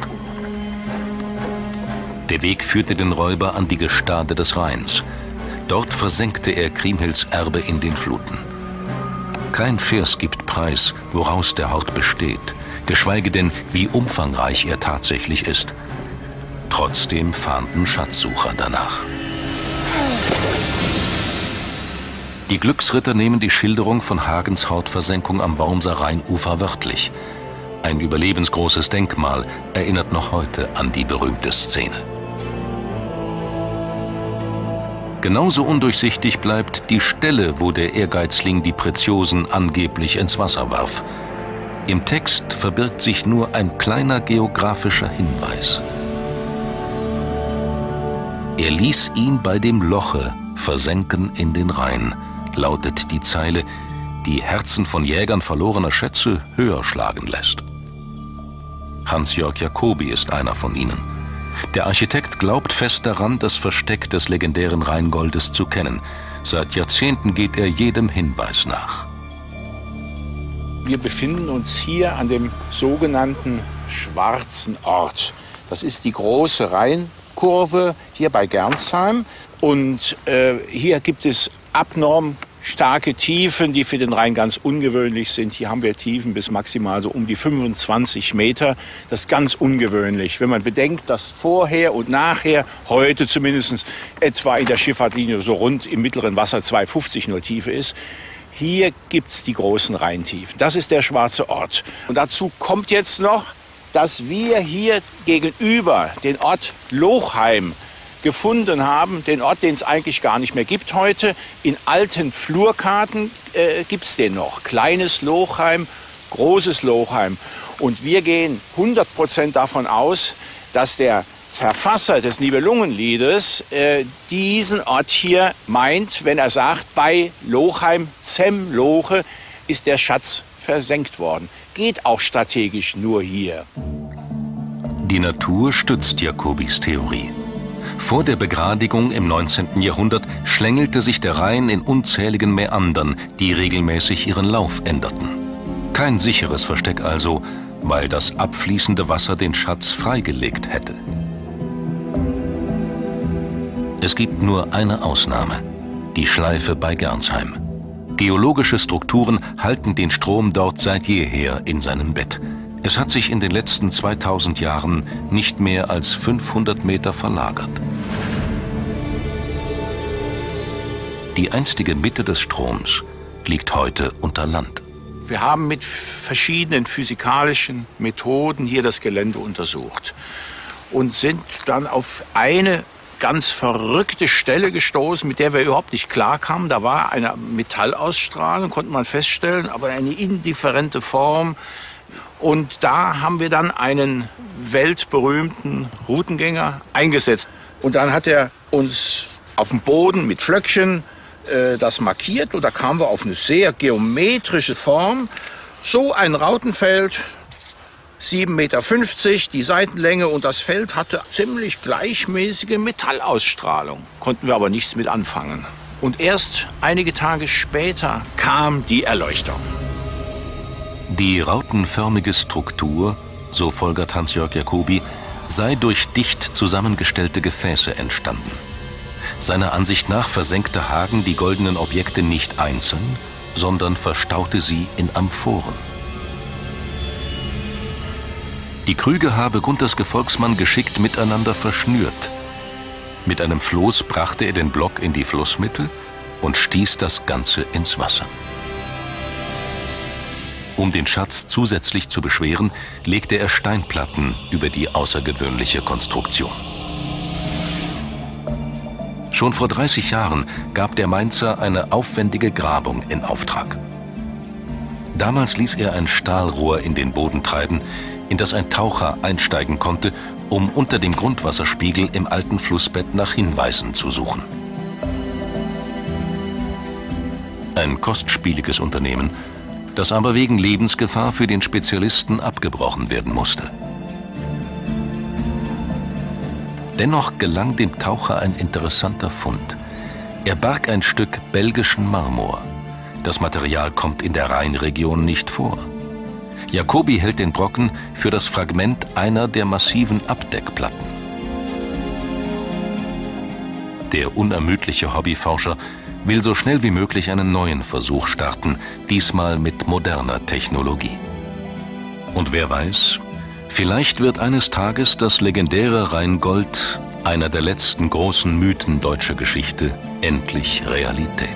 Der Weg führte den Räuber an die Gestade des Rheins. Dort versenkte er Kriemhilds Erbe in den Fluten. Kein Vers gibt preis, woraus der Hort besteht, geschweige denn, wie umfangreich er tatsächlich ist. Trotzdem fahnden Schatzsucher danach. Die Glücksritter nehmen die Schilderung von Hagens Hortversenkung am Wormser Rheinufer wörtlich. Ein überlebensgroßes Denkmal erinnert noch heute an die berühmte Szene. Genauso undurchsichtig bleibt die Stelle, wo der Ehrgeizling die Preziosen angeblich ins Wasser warf. Im Text verbirgt sich nur ein kleiner geografischer Hinweis. Er ließ ihn bei dem Loche versenken in den Rhein, lautet die Zeile, die Herzen von Jägern verlorener Schätze höher schlagen lässt. Hans-Jörg Jacobi ist einer von ihnen. Der Architekt glaubt fest daran, das Versteck des legendären Rheingoldes zu kennen. Seit Jahrzehnten geht er jedem Hinweis nach. Wir befinden uns hier an dem sogenannten Schwarzen Ort. Das ist die große Rheinkurve hier bei Gernsheim. Und äh, hier gibt es abnorm starke Tiefen, die für den Rhein ganz ungewöhnlich sind. Hier haben wir Tiefen bis maximal so um die fünfundzwanzig Meter. Das ist ganz ungewöhnlich, wenn man bedenkt, dass vorher und nachher, heute zumindest etwa in der Schifffahrtlinie so rund im mittleren Wasser zwei Meter fünfzig nur Tiefe ist. Hier gibt's die großen Rheintiefen. Das ist der Schwarze Ort. Und dazu kommt jetzt noch, dass wir hier gegenüber den Ort Lochheim gefunden haben, den Ort, den es eigentlich gar nicht mehr gibt heute. In alten Flurkarten äh, gibt es den noch. Kleines Lochheim, großes Lochheim. Und wir gehen hundert Prozent davon aus, dass der Verfasser des Nibelungenliedes äh, diesen Ort hier meint, wenn er sagt, bei Lochheim, Zem-Loche, ist der Schatz versenkt worden. Geht auch strategisch nur hier. Die Natur stützt Jacobis Theorie. Vor der Begradigung im neunzehnten Jahrhundert schlängelte sich der Rhein in unzähligen Mäandern, die regelmäßig ihren Lauf änderten. Kein sicheres Versteck also, weil das abfließende Wasser den Schatz freigelegt hätte. Es gibt nur eine Ausnahme, die Schleife bei Gernsheim. Geologische Strukturen halten den Strom dort seit jeher in seinem Bett. Es hat sich in den letzten zweitausend Jahren nicht mehr als fünfhundert Meter verlagert. Die einstige Mitte des Stroms liegt heute unter Land. Wir haben mit verschiedenen physikalischen Methoden hier das Gelände untersucht und sind dann auf eine ganz verrückte Stelle gestoßen, mit der wir überhaupt nicht klarkamen. Da war eine Metallausstrahlung, konnte man feststellen, aber eine indifferente Form. Und da haben wir dann einen weltberühmten Routengänger eingesetzt. Und dann hat er uns auf dem Boden mit Flöckchen äh, das markiert. Und da kamen wir auf eine sehr geometrische Form. So ein Rautenfeld, sieben Meter fünfzig, die Seitenlänge, und das Feld hatte ziemlich gleichmäßige Metallausstrahlung. Konnten wir aber nichts mit anfangen. Und erst einige Tage später kam die Erleuchtung. Die rautenförmige Struktur, so folgert Hans-Jörg Jacobi, sei durch dicht zusammengestellte Gefäße entstanden. Seiner Ansicht nach versenkte Hagen die goldenen Objekte nicht einzeln, sondern verstaute sie in Amphoren. Die Krüge habe Gunthers Gefolgsmann geschickt miteinander verschnürt. Mit einem Floß brachte er den Block in die Flussmitte und stieß das Ganze ins Wasser. Um den Schatz zusätzlich zu beschweren, legte er Steinplatten über die außergewöhnliche Konstruktion. Schon vor dreißig Jahren gab der Mainzer eine aufwendige Grabung in Auftrag. Damals ließ er ein Stahlrohr in den Boden treiben, in das ein Taucher einsteigen konnte, um unter dem Grundwasserspiegel im alten Flussbett nach Hinweisen zu suchen. Ein kostspieliges Unternehmen, das aber wegen Lebensgefahr für den Spezialisten abgebrochen werden musste. Dennoch gelang dem Taucher ein interessanter Fund. Er barg ein Stück belgischen Marmor. Das Material kommt in der Rheinregion nicht vor. Jacobi hält den Brocken für das Fragment einer der massiven Abdeckplatten. Der unermüdliche Hobbyforscher will so schnell wie möglich einen neuen Versuch starten, diesmal mit moderner Technologie. Und wer weiß, vielleicht wird eines Tages das legendäre Rheingold, einer der letzten großen Mythen deutscher Geschichte, endlich Realität.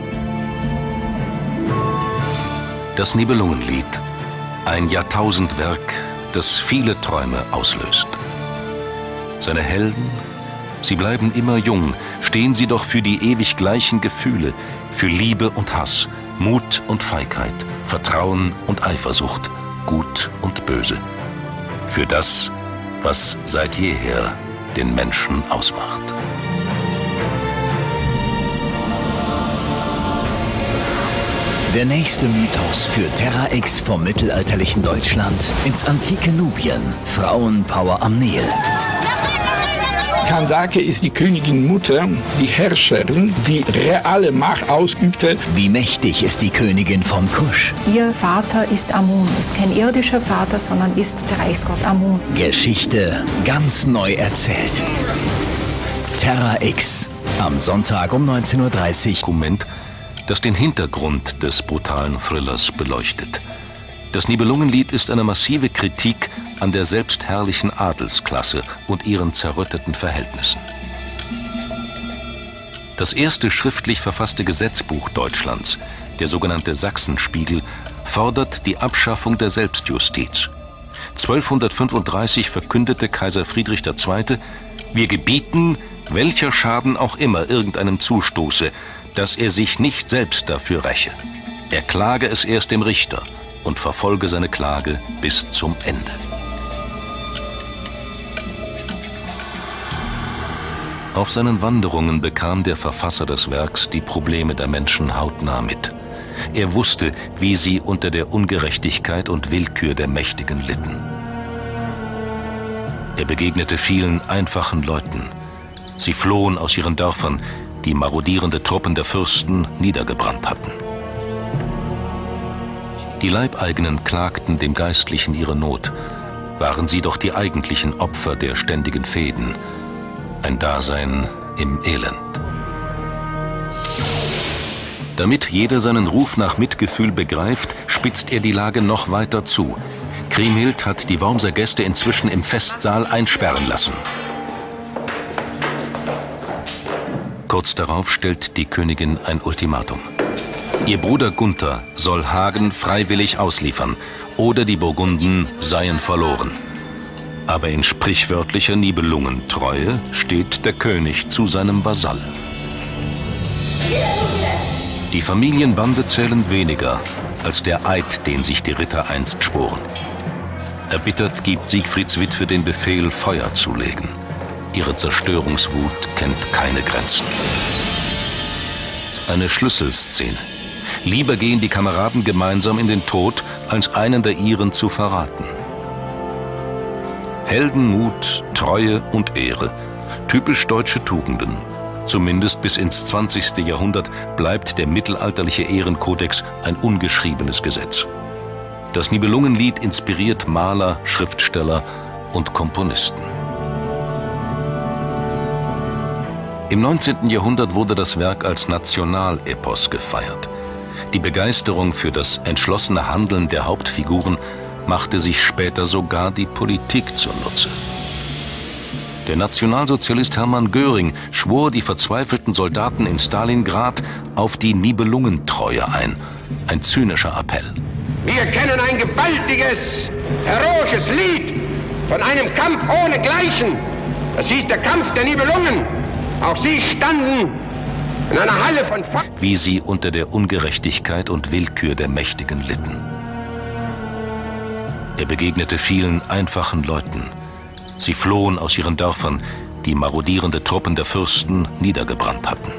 Das Nibelungenlied, ein Jahrtausendwerk, das viele Träume auslöst. Seine Helden, sie bleiben immer jung, stehen sie doch für die ewig gleichen Gefühle, für Liebe und Hass, Mut und Feigheit, Vertrauen und Eifersucht, Gut und Böse. Für das, was seit jeher den Menschen ausmacht. Der nächste Mythos führt Terra X vom mittelalterlichen Deutschland ins antike Nubien. Frauenpower am Nil. Kandake ist die Königin Mutter, die Herrscherin, die reale Macht ausübte. Wie mächtig ist die Königin vom Kusch? Ihr Vater ist Amun, ist kein irdischer Vater, sondern ist der Reichsgott Amun. Geschichte ganz neu erzählt. Terra X, am Sonntag um neunzehn Uhr dreißig. Dokument, das den Hintergrund des brutalen Thrillers beleuchtet. Das Nibelungenlied ist eine massive Kritik an der selbstherrlichen Adelsklasse und ihren zerrütteten Verhältnissen. Das erste schriftlich verfasste Gesetzbuch Deutschlands, der sogenannte Sachsenspiegel, fordert die Abschaffung der Selbstjustiz. zwölfhundertfünfunddreißig verkündete Kaiser Friedrich der Zweite: Wir gebieten, welcher Schaden auch immer irgendeinem zustoße, dass er sich nicht selbst dafür räche. Er klage es erst dem Richter und verfolge seine Klage bis zum Ende. Auf seinen Wanderungen bekam der Verfasser des Werks die Probleme der Menschen hautnah mit. Er wusste, wie sie unter der Ungerechtigkeit und Willkür der Mächtigen litten. Er begegnete vielen einfachen Leuten. Sie flohen aus ihren Dörfern, die marodierende Truppen der Fürsten niedergebrannt hatten. Die Leibeigenen klagten dem Geistlichen ihre Not, waren sie doch die eigentlichen Opfer der ständigen Fehden. Ein Dasein im Elend. Damit jeder seinen Ruf nach Mitgefühl begreift, spitzt er die Lage noch weiter zu. Kriemhild hat die Wormser Gäste inzwischen im Festsaal einsperren lassen. Kurz darauf stellt die Königin ein Ultimatum. Ihr Bruder Gunther soll Hagen freiwillig ausliefern oder die Burgunden seien verloren. Aber in sprichwörtlicher Nibelungentreue steht der König zu seinem Vasall. Die Familienbande zählen weniger als der Eid, den sich die Ritter einst schworen. Erbittert gibt Siegfrieds Witwe den Befehl, Feuer zu legen. Ihre Zerstörungswut kennt keine Grenzen. Eine Schlüsselszene. Lieber gehen die Kameraden gemeinsam in den Tod, als einen der ihren zu verraten. Heldenmut, Treue und Ehre. Typisch deutsche Tugenden. Zumindest bis ins zwanzigste Jahrhundert bleibt der mittelalterliche Ehrenkodex ein ungeschriebenes Gesetz. Das Nibelungenlied inspiriert Maler, Schriftsteller und Komponisten. Im neunzehnten Jahrhundert wurde das Werk als Nationalepos gefeiert. Die Begeisterung für das entschlossene Handeln der Hauptfiguren machte sich später sogar die Politik zunutze. Der Nationalsozialist Hermann Göring schwor die verzweifelten Soldaten in Stalingrad auf die Nibelungentreue ein. Ein zynischer Appell. Wir kennen ein gewaltiges, heroisches Lied von einem Kampf ohnegleichen. Das hieß der Kampf der Nibelungen. Auch sie standen in einer Halle von Fa Wie sie unter der Ungerechtigkeit und Willkür der Mächtigen litten. Er begegnete vielen einfachen Leuten. Sie flohen aus ihren Dörfern, die marodierende Truppen der Fürsten niedergebrannt hatten.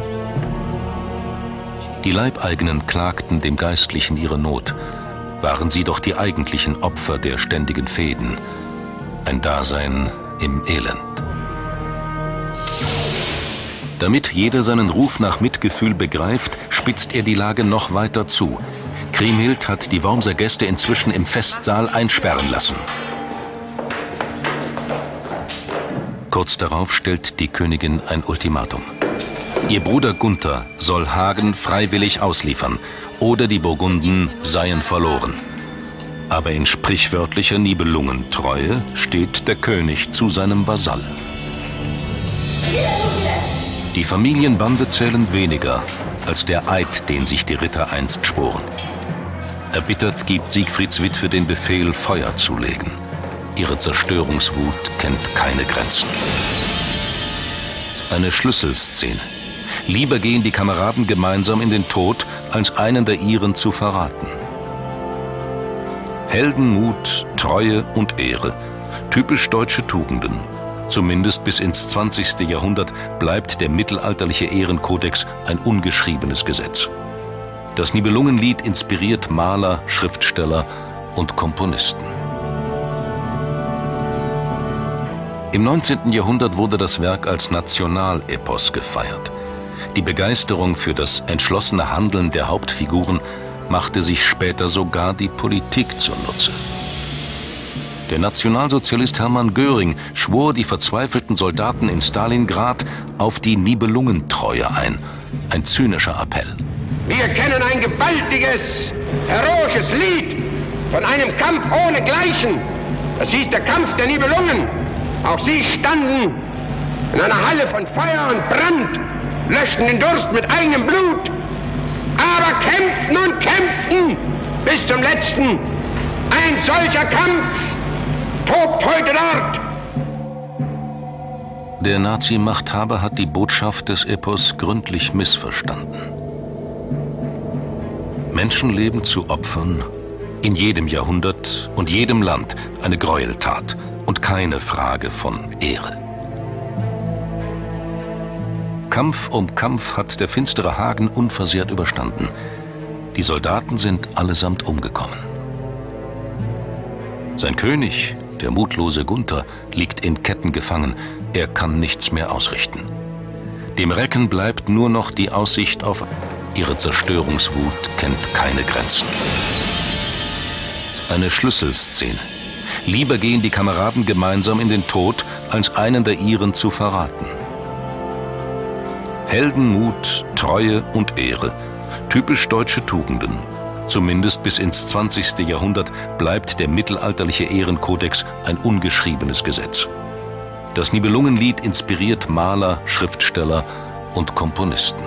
Die Leibeigenen klagten dem Geistlichen ihre Not, waren sie doch die eigentlichen Opfer der ständigen Fehden, ein Dasein im Elend. Damit jeder seinen Ruf nach Mitgefühl begreift, spitzt er die Lage noch weiter zu. Kriemhild hat die Wormser Gäste inzwischen im Festsaal einsperren lassen. Kurz darauf stellt die Königin ein Ultimatum. Ihr Bruder Gunther soll Hagen freiwillig ausliefern oder die Burgunden seien verloren. Aber in sprichwörtlicher Nibelungentreue steht der König zu seinem Vasall. Die Familienbande zählen weniger als der Eid, den sich die Ritter einst schworen. Erbittert gibt Siegfrieds Witwe den Befehl, Feuer zu legen. Ihre Zerstörungswut kennt keine Grenzen. Eine Schlüsselszene. Lieber gehen die Kameraden gemeinsam in den Tod, als einen der ihren zu verraten. Heldenmut, Treue und Ehre. Typisch deutsche Tugenden. Zumindest bis ins zwanzigste Jahrhundert bleibt der mittelalterliche Ehrenkodex ein ungeschriebenes Gesetz. Das Nibelungenlied inspiriert Maler, Schriftsteller und Komponisten. Im neunzehnten Jahrhundert wurde das Werk als Nationalepos gefeiert. Die Begeisterung für das entschlossene Handeln der Hauptfiguren machte sich später sogar die Politik zunutze. Der Nationalsozialist Hermann Göring schwor die verzweifelten Soldaten in Stalingrad auf die Nibelungentreue ein. Ein zynischer Appell. Wir kennen ein gewaltiges, heroisches Lied von einem Kampf ohnegleichen. Das hieß der Kampf der Nibelungen. Auch sie standen in einer Halle von Feuer und Brand, löschten den Durst mit eigenem Blut, aber kämpften und kämpften bis zum letzten. Ein solcher Kampf tobt heute dort. Der Nazi-Machthaber hat die Botschaft des Epos gründlich missverstanden. Menschenleben zu opfern, in jedem Jahrhundert und jedem Land eine Gräueltat und keine Frage von Ehre. Kampf um Kampf hat der finstere Hagen unversehrt überstanden. Die Soldaten sind allesamt umgekommen. Sein König, der mutlose Gunther, liegt in Ketten gefangen. Er kann nichts mehr ausrichten. Dem Recken bleibt nur noch die Aussicht auf... Ihre Zerstörungswut kennt keine Grenzen. Eine Schlüsselszene. Lieber gehen die Kameraden gemeinsam in den Tod, als einen der ihren zu verraten. Heldenmut, Treue und Ehre. Typisch deutsche Tugenden. Zumindest bis ins zwanzigste Jahrhundert bleibt der mittelalterliche Ehrenkodex ein ungeschriebenes Gesetz. Das Nibelungenlied inspiriert Maler, Schriftsteller und Komponisten.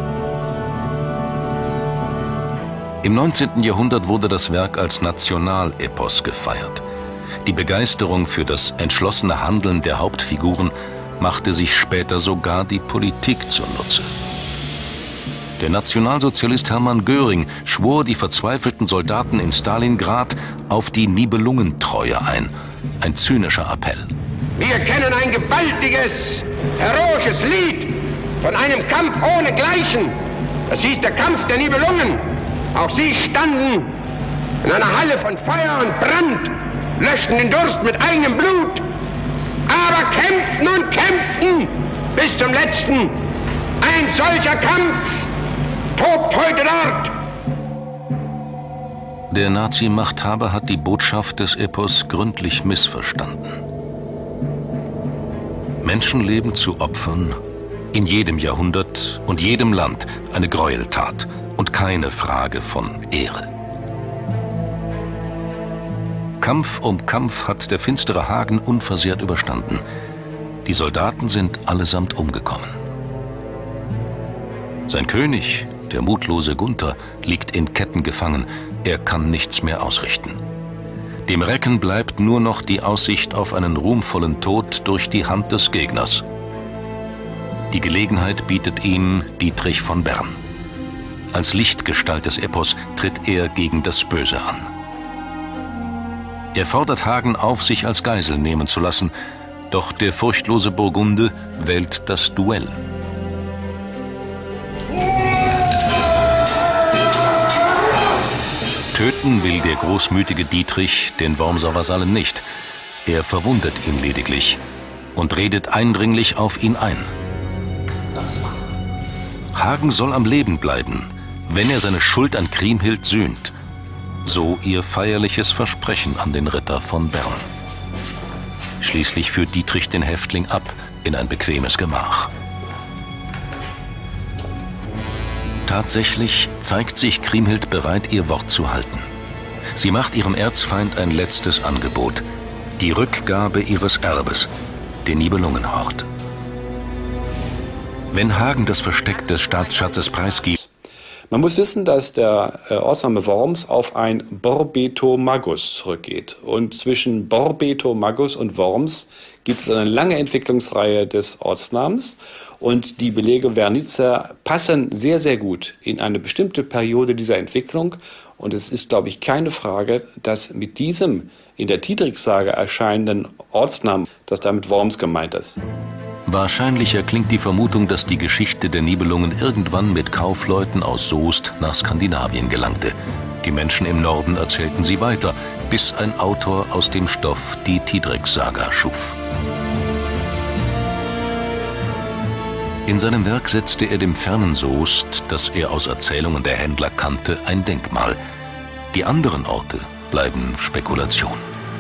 Im neunzehnten Jahrhundert wurde das Werk als Nationalepos gefeiert. Die Begeisterung für das entschlossene Handeln der Hauptfiguren machte sich später sogar die Politik zunutze. Der Nationalsozialist Hermann Göring schwor die verzweifelten Soldaten in Stalingrad auf die Nibelungentreue ein. Ein zynischer Appell. Wir kennen ein gewaltiges, heroisches Lied von einem Kampf ohnegleichen. Das hieß der Kampf der Nibelungen. Auch sie standen in einer Halle von Feuer und Brand, löschten den Durst mit eigenem Blut, aber kämpften und kämpften bis zum letzten. Ein solcher Kampf tobt heute dort. Der Nazi-Machthaber hat die Botschaft des Epos gründlich missverstanden. Menschenleben zu opfern, in jedem Jahrhundert und jedem Land eine Gräueltat und keine Frage von Ehre. Kampf um Kampf hat der finstere Hagen unversehrt überstanden. Die Soldaten sind allesamt umgekommen. Sein König, der mutlose Gunther, liegt in Ketten gefangen. Er kann nichts mehr ausrichten. Dem Recken bleibt nur noch die Aussicht auf einen ruhmvollen Tod durch die Hand des Gegners. Die Gelegenheit bietet ihm Dietrich von Bern. Als Lichtgestalt des Epos tritt er gegen das Böse an. Er fordert Hagen auf, sich als Geisel nehmen zu lassen, doch der furchtlose Burgunde wählt das Duell. Töten will der großmütige Dietrich den Wormser Vasallen nicht. Er verwundet ihn lediglich und redet eindringlich auf ihn ein. Hagen soll am Leben bleiben, wenn er seine Schuld an Kriemhild sühnt. So ihr feierliches Versprechen an den Ritter von Bern. Schließlich führt Dietrich den Häftling ab in ein bequemes Gemach. Tatsächlich zeigt sich Kriemhild bereit, ihr Wort zu halten. Sie macht ihrem Erzfeind ein letztes Angebot: die Rückgabe ihres Erbes, den Nibelungenhort. Wenn Hagen das Versteck des Staatsschatzes preisgibt. Man muss wissen, dass der Ortsname Worms auf ein Borbeto-Magus zurückgeht. Und zwischen Borbeto-Magus und Worms gibt es eine lange Entwicklungsreihe des Ortsnamens. Und die Belege Vernitzer passen sehr, sehr gut in eine bestimmte Periode dieser Entwicklung. Und es ist, glaube ich, keine Frage, dass mit diesem in der Dietrich-Sage erscheinenden Ortsnamen, dass damit Worms gemeint ist. Wahrscheinlicher klingt die Vermutung, dass die Geschichte der Nibelungen irgendwann mit Kaufleuten aus Soest nach Skandinavien gelangte. Die Menschen im Norden erzählten sie weiter, bis ein Autor aus dem Stoff die Tiedrek-Saga schuf. In seinem Werk setzte er dem fernen Soest, das er aus Erzählungen der Händler kannte, ein Denkmal. Die anderen Orte bleiben Spekulation.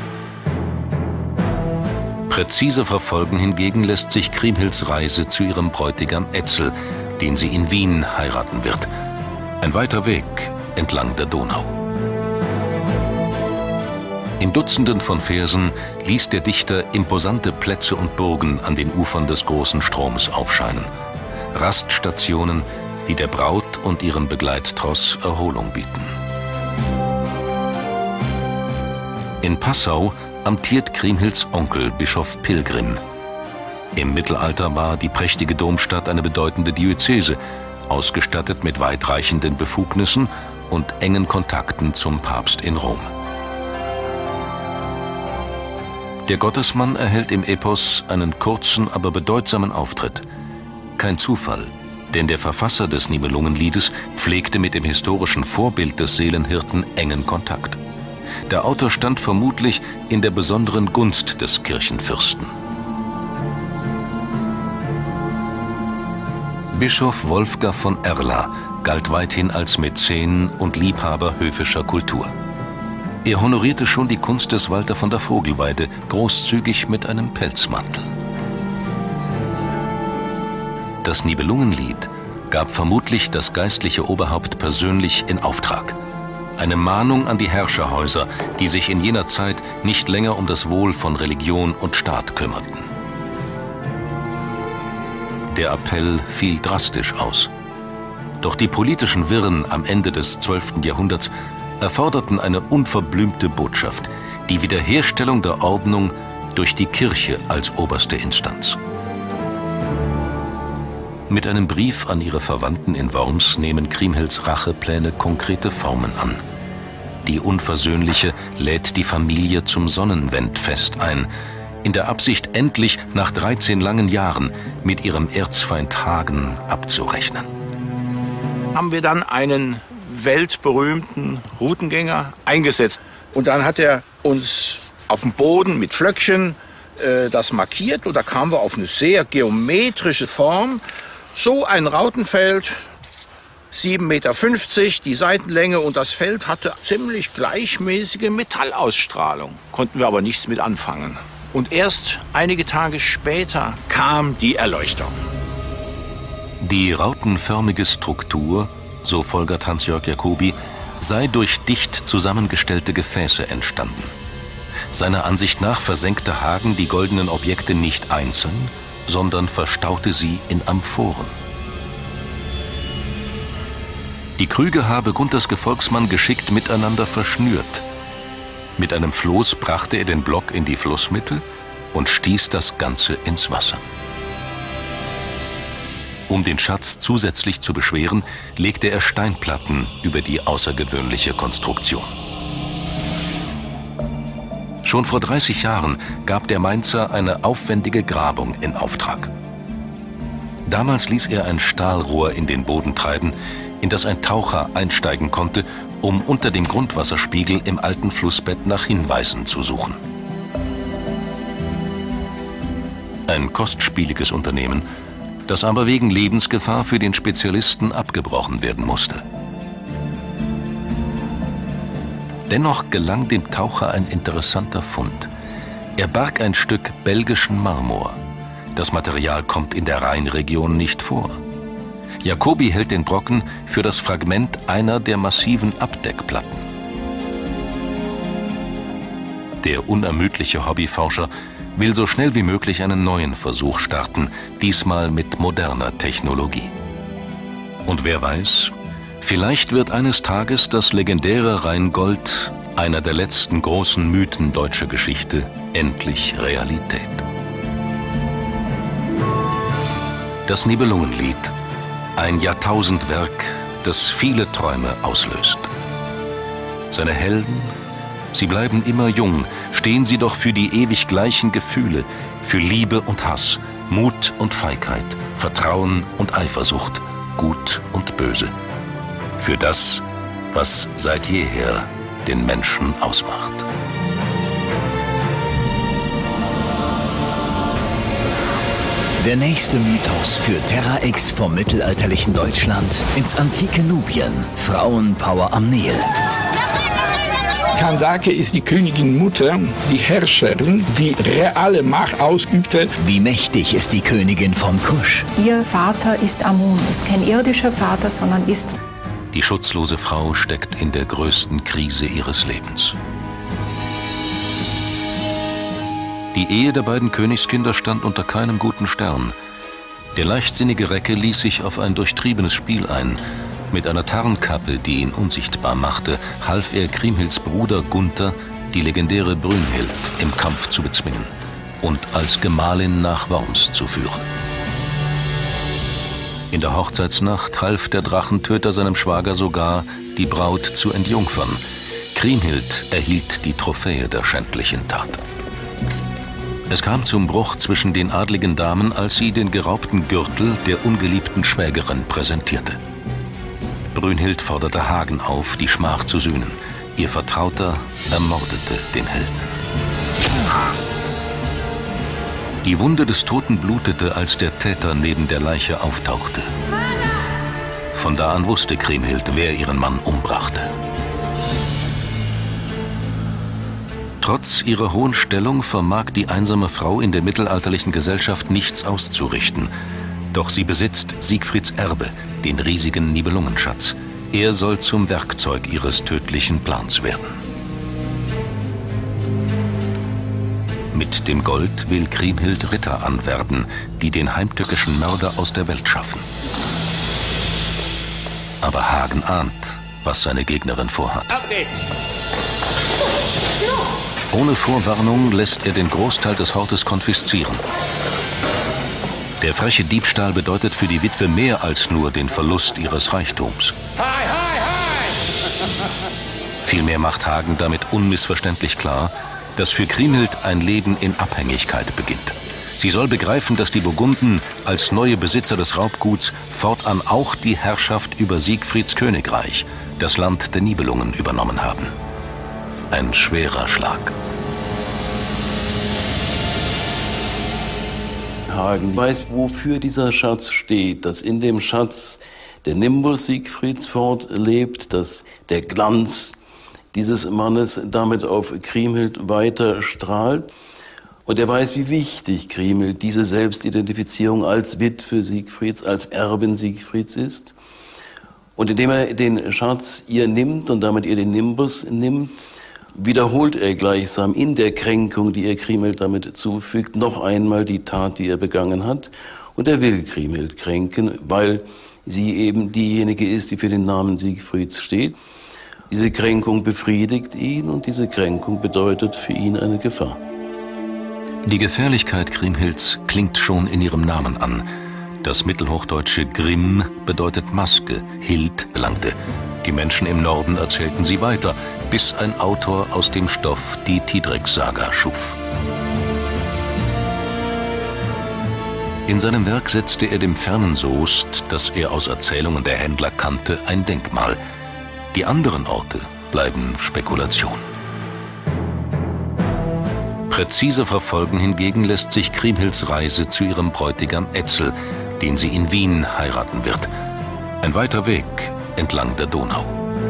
Präzise verfolgen hingegen lässt sich Kriemhilds Reise zu ihrem Bräutigam Etzel, den sie in Wien heiraten wird. Ein weiter Weg entlang der Donau. In Dutzenden von Versen ließ der Dichter imposante Plätze und Burgen an den Ufern des großen Stroms aufscheinen. Raststationen, die der Braut und ihrem Begleittross Erholung bieten. In Passau amtiert Kriemhilds Onkel Bischof Pilgrim. Im Mittelalter war die prächtige Domstadt eine bedeutende Diözese, ausgestattet mit weitreichenden Befugnissen und engen Kontakten zum Papst in Rom. Der Gottesmann erhält im Epos einen kurzen, aber bedeutsamen Auftritt. Kein Zufall, denn der Verfasser des Nibelungenliedes pflegte mit dem historischen Vorbild des Seelenhirten engen Kontakt. Der Autor stand vermutlich in der besonderen Gunst des Kirchenfürsten. Bischof Wolfgar von Erla galt weithin als Mäzen und Liebhaber höfischer Kultur. Er honorierte schon die Kunst des Walter von der Vogelweide großzügig mit einem Pelzmantel. Das Nibelungenlied gab vermutlich das geistliche Oberhaupt persönlich in Auftrag. Eine Mahnung an die Herrscherhäuser, die sich in jener Zeit nicht länger um das Wohl von Religion und Staat kümmerten. Der Appell fiel drastisch aus. Doch die politischen Wirren am Ende des zwölften Jahrhunderts erforderten eine unverblümte Botschaft, die Wiederherstellung der Ordnung durch die Kirche als oberste Instanz. Mit einem Brief an ihre Verwandten in Worms nehmen Kriemhilds Rachepläne konkrete Formen an. Die Unversöhnliche lädt die Familie zum Sonnenwendfest ein, in der Absicht, endlich nach dreizehn langen Jahren mit ihrem Erzfeind Hagen abzurechnen. Haben wir dann einen weltberühmten Routengänger eingesetzt. Und dann hat er uns auf dem Boden mit Flöckchen äh, das markiert. Und da kamen wir auf eine sehr geometrische Form. So ein Rautenfeld, sieben Meter fünfzig, die Seitenlänge, und das Feld hatte ziemlich gleichmäßige Metallausstrahlung. Konnten wir aber nichts mit anfangen. Und erst einige Tage später kam die Erleuchtung. Die rautenförmige Struktur, so folgert Hans-Jörg Jacobi, sei durch dicht zusammengestellte Gefäße entstanden. Seiner Ansicht nach versenkte Hagen die goldenen Objekte nicht einzeln, sondern verstaute sie in Amphoren. Die Krüge habe Gunthers Gefolgsmann geschickt miteinander verschnürt. Mit einem Floß brachte er den Block in die Flussmitte und stieß das Ganze ins Wasser. Um den Schatz zusätzlich zu beschweren, legte er Steinplatten über die außergewöhnliche Konstruktion. Schon vor dreißig Jahren gab der Mainzer eine aufwendige Grabung in Auftrag. Damals ließ er ein Stahlrohr in den Boden treiben, in das ein Taucher einsteigen konnte, um unter dem Grundwasserspiegel im alten Flussbett nach Hinweisen zu suchen. Ein kostspieliges Unternehmen, das aber wegen Lebensgefahr für den Spezialisten abgebrochen werden musste. Dennoch gelang dem Taucher ein interessanter Fund. Er barg ein Stück belgischen Marmor. Das Material kommt in der Rheinregion nicht vor. Jacobi hält den Brocken für das Fragment einer der massiven Abdeckplatten. Der unermüdliche Hobbyforscher will so schnell wie möglich einen neuen Versuch starten, diesmal mit moderner Technologie. Und wer weiß, vielleicht wird eines Tages das legendäre Rheingold, einer der letzten großen Mythen deutscher Geschichte, endlich Realität. Das Nibelungenlied, ein Jahrtausendwerk, das viele Träume auslöst. Seine Helden, sie bleiben immer jung, stehen sie doch für die ewig gleichen Gefühle, für Liebe und Hass, Mut und Feigheit, Vertrauen und Eifersucht, Gut und Böse. Für das, was seit jeher den Menschen ausmacht. Der nächste Mythos führt Terra X vom mittelalterlichen Deutschland ins antike Nubien. Frauenpower am Nil. Kandake ist die Königin Mutter, die Herrscherin, die reale Macht ausübte. Wie mächtig ist die Königin von Kusch? Ihr Vater ist Amun, ist kein irdischer Vater, sondern ist... Die schutzlose Frau steckt in der größten Krise ihres Lebens. Die Ehe der beiden Königskinder stand unter keinem guten Stern. Der leichtsinnige Recke ließ sich auf ein durchtriebenes Spiel ein. Mit einer Tarnkappe, die ihn unsichtbar machte, half er Kriemhilds Bruder Gunther, die legendäre Brünnhild im Kampf zu bezwingen und als Gemahlin nach Worms zu führen. In der Hochzeitsnacht half der Drachentöter seinem Schwager sogar, die Braut zu entjungfern. Kriemhild erhielt die Trophäe der schändlichen Tat. Es kam zum Bruch zwischen den adligen Damen, als sie den geraubten Gürtel der ungeliebten Schwägerin präsentierte. Brünnhild forderte Hagen auf, die Schmach zu sühnen. Ihr Vertrauter ermordete den Helden. Die Wunde des Toten blutete, als der Täter neben der Leiche auftauchte. Von da an wusste Kriemhild, wer ihren Mann umbrachte. Trotz ihrer hohen Stellung vermag die einsame Frau in der mittelalterlichen Gesellschaft nichts auszurichten. Doch sie besitzt Siegfrieds Erbe, den riesigen Nibelungenschatz. Er soll zum Werkzeug ihres tödlichen Plans werden. Mit dem Gold will Kriemhild Ritter anwerben, die den heimtückischen Mörder aus der Welt schaffen. Aber Hagen ahnt, was seine Gegnerin vorhat. Auf geht's! Ohne Vorwarnung lässt er den Großteil des Hortes konfiszieren. Der freche Diebstahl bedeutet für die Witwe mehr als nur den Verlust ihres Reichtums. Hi, hi, hi! Vielmehr macht Hagen damit unmissverständlich klar, dass für Kriemhild ein Leben in Abhängigkeit beginnt. Sie soll begreifen, dass die Burgunden als neue Besitzer des Raubguts fortan auch die Herrschaft über Siegfrieds Königreich, das Land der Nibelungen, übernommen haben. Ein schwerer Schlag. Hagen weiß, wofür dieser Schatz steht, dass in dem Schatz der Nimbus Siegfrieds fortlebt, dass der Glanz dieses Mannes damit auf Kriemhild weiter strahlt. Und er weiß, wie wichtig Kriemhild diese Selbstidentifizierung als Witwe Siegfrieds, als Erbin Siegfrieds ist. Und indem er den Schatz ihr nimmt und damit ihr den Nimbus nimmt, wiederholt er gleichsam in der Kränkung, die er Kriemhild damit zufügt, noch einmal die Tat, die er begangen hat. Und er will Kriemhild kränken, weil sie eben diejenige ist, die für den Namen Siegfrieds steht. Diese Kränkung befriedigt ihn und diese Kränkung bedeutet für ihn eine Gefahr. Die Gefährlichkeit Kriemhilds klingt schon in ihrem Namen an. Das mittelhochdeutsche Grimm bedeutet Maske, Hild gelangte. Die Menschen im Norden erzählten sie weiter, bis ein Autor aus dem Stoff die Tidrek-Saga schuf. In seinem Werk setzte er dem fernen Soest, das er aus Erzählungen der Händler kannte, ein Denkmal. Die anderen Orte bleiben Spekulation. Präzise verfolgen hingegen lässt sich Kriemhilds Reise zu ihrem Bräutigam Etzel, den sie in Wien heiraten wird. Ein weiter Weg entlang der Donau.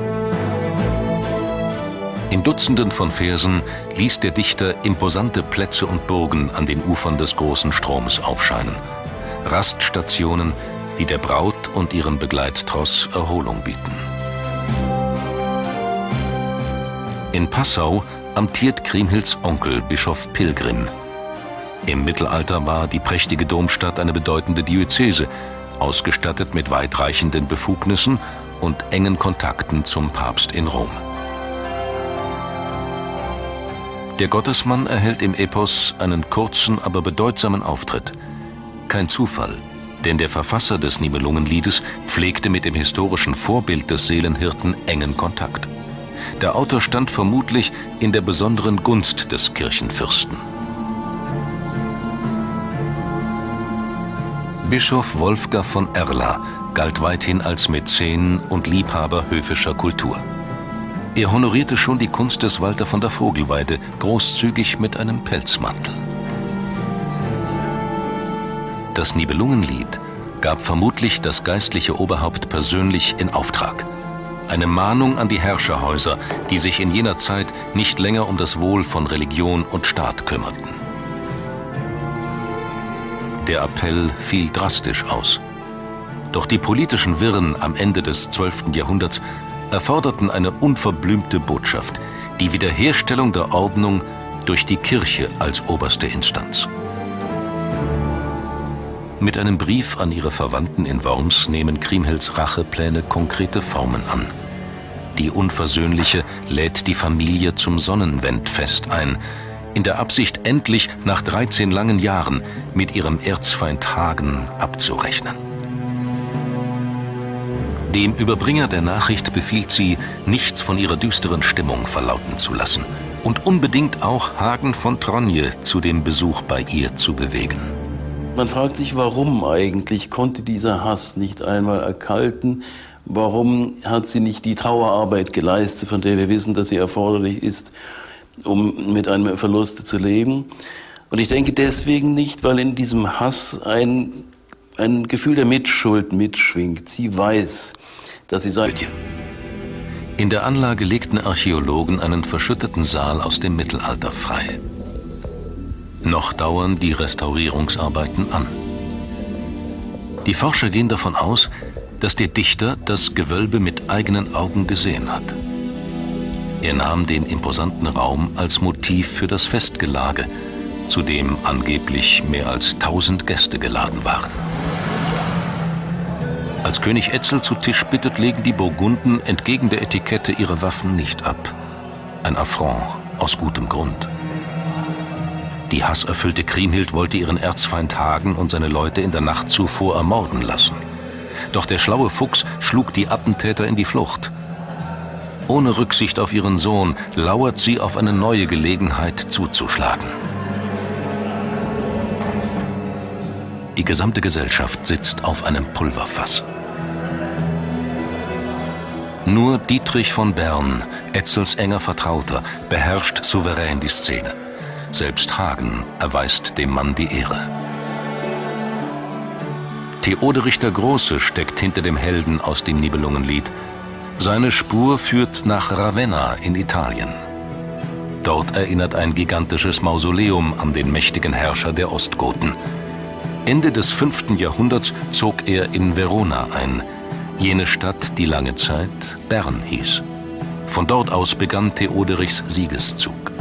In Dutzenden von Versen ließ der Dichter imposante Plätze und Burgen an den Ufern des großen Stroms aufscheinen. Raststationen, die der Braut und ihren Begleittross Erholung bieten. In Passau amtiert Kriemhilds Onkel, Bischof Pilgrim. Im Mittelalter war die prächtige Domstadt eine bedeutende Diözese, ausgestattet mit weitreichenden Befugnissen und engen Kontakten zum Papst in Rom. Der Gottesmann erhält im Epos einen kurzen, aber bedeutsamen Auftritt. Kein Zufall, denn der Verfasser des Nibelungenliedes pflegte mit dem historischen Vorbild des Seelenhirten engen Kontakt. Der Autor stand vermutlich in der besonderen Gunst des Kirchenfürsten. Bischof Wolfgar von Erla galt weithin als Mäzen und Liebhaber höfischer Kultur. Er honorierte schon die Kunst des Walter von der Vogelweide großzügig mit einem Pelzmantel. Das Nibelungenlied gab vermutlich das geistliche Oberhaupt persönlich in Auftrag. Eine Mahnung an die Herrscherhäuser, die sich in jener Zeit nicht länger um das Wohl von Religion und Staat kümmerten. Der Appell fiel drastisch aus. Doch die politischen Wirren am Ende des zwölften Jahrhunderts erforderten eine unverblümte Botschaft, die Wiederherstellung der Ordnung durch die Kirche als oberste Instanz. Mit einem Brief an ihre Verwandten in Worms nehmen Kriemhilds Rachepläne konkrete Formen an. Die Unversöhnliche lädt die Familie zum Sonnenwendfest ein, in der Absicht, endlich nach dreizehn langen Jahren mit ihrem Erzfeind Hagen abzurechnen. Dem Überbringer der Nachricht befiehlt sie, nichts von ihrer düsteren Stimmung verlauten zu lassen und unbedingt auch Hagen von Tronje zu dem Besuch bei ihr zu bewegen. Man fragt sich, warum eigentlich konnte dieser Hass nicht einmal erkalten? Warum hat sie nicht die Trauerarbeit geleistet, von der wir wissen, dass sie erforderlich ist, um mit einem Verlust zu leben? Und ich denke deswegen nicht, weil in diesem Hass ein, ein Gefühl der Mitschuld mitschwingt. Sie weiß, dass sie sei. In der Anlage legten Archäologen einen verschütteten Saal aus dem Mittelalter frei. Noch dauern die Restaurierungsarbeiten an. Die Forscher gehen davon aus, dass der Dichter das Gewölbe mit eigenen Augen gesehen hat. Er nahm den imposanten Raum als Motiv für das Festgelage, zu dem angeblich mehr als tausend Gäste geladen waren. Als König Etzel zu Tisch bittet, legen die Burgunden entgegen der Etikette ihre Waffen nicht ab. Ein Affront aus gutem Grund. Die hasserfüllte Kriemhild wollte ihren Erzfeind Hagen und seine Leute in der Nacht zuvor ermorden lassen. Doch der schlaue Fuchs schlug die Attentäter in die Flucht. Ohne Rücksicht auf ihren Sohn lauert sie auf eine neue Gelegenheit zuzuschlagen. Die gesamte Gesellschaft sitzt auf einem Pulverfass. Nur Dietrich von Bern, Etzels enger Vertrauter, beherrscht souverän die Szene. Selbst Hagen erweist dem Mann die Ehre. Theoderich der Große steckt hinter dem Helden aus dem Nibelungenlied. Seine Spur führt nach Ravenna in Italien. Dort erinnert ein gigantisches Mausoleum an den mächtigen Herrscher der Ostgoten. Ende des fünften Jahrhunderts zog er in Verona ein, jene Stadt, die lange Zeit Bern hieß. Von dort aus begann Theoderichs Siegeszug.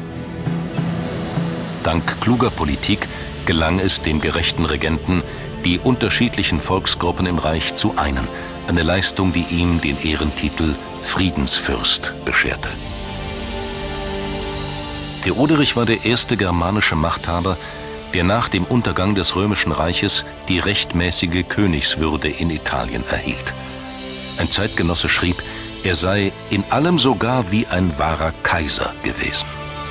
Dank kluger Politik gelang es dem gerechten Regenten, die unterschiedlichen Volksgruppen im Reich zu einen, eine Leistung, die ihm den Ehrentitel Friedensfürst bescherte. Theoderich war der erste germanische Machthaber, der nach dem Untergang des Römischen Reiches die rechtmäßige Königswürde in Italien erhielt. Ein Zeitgenosse schrieb, er sei in allem sogar wie ein wahrer Kaiser gewesen.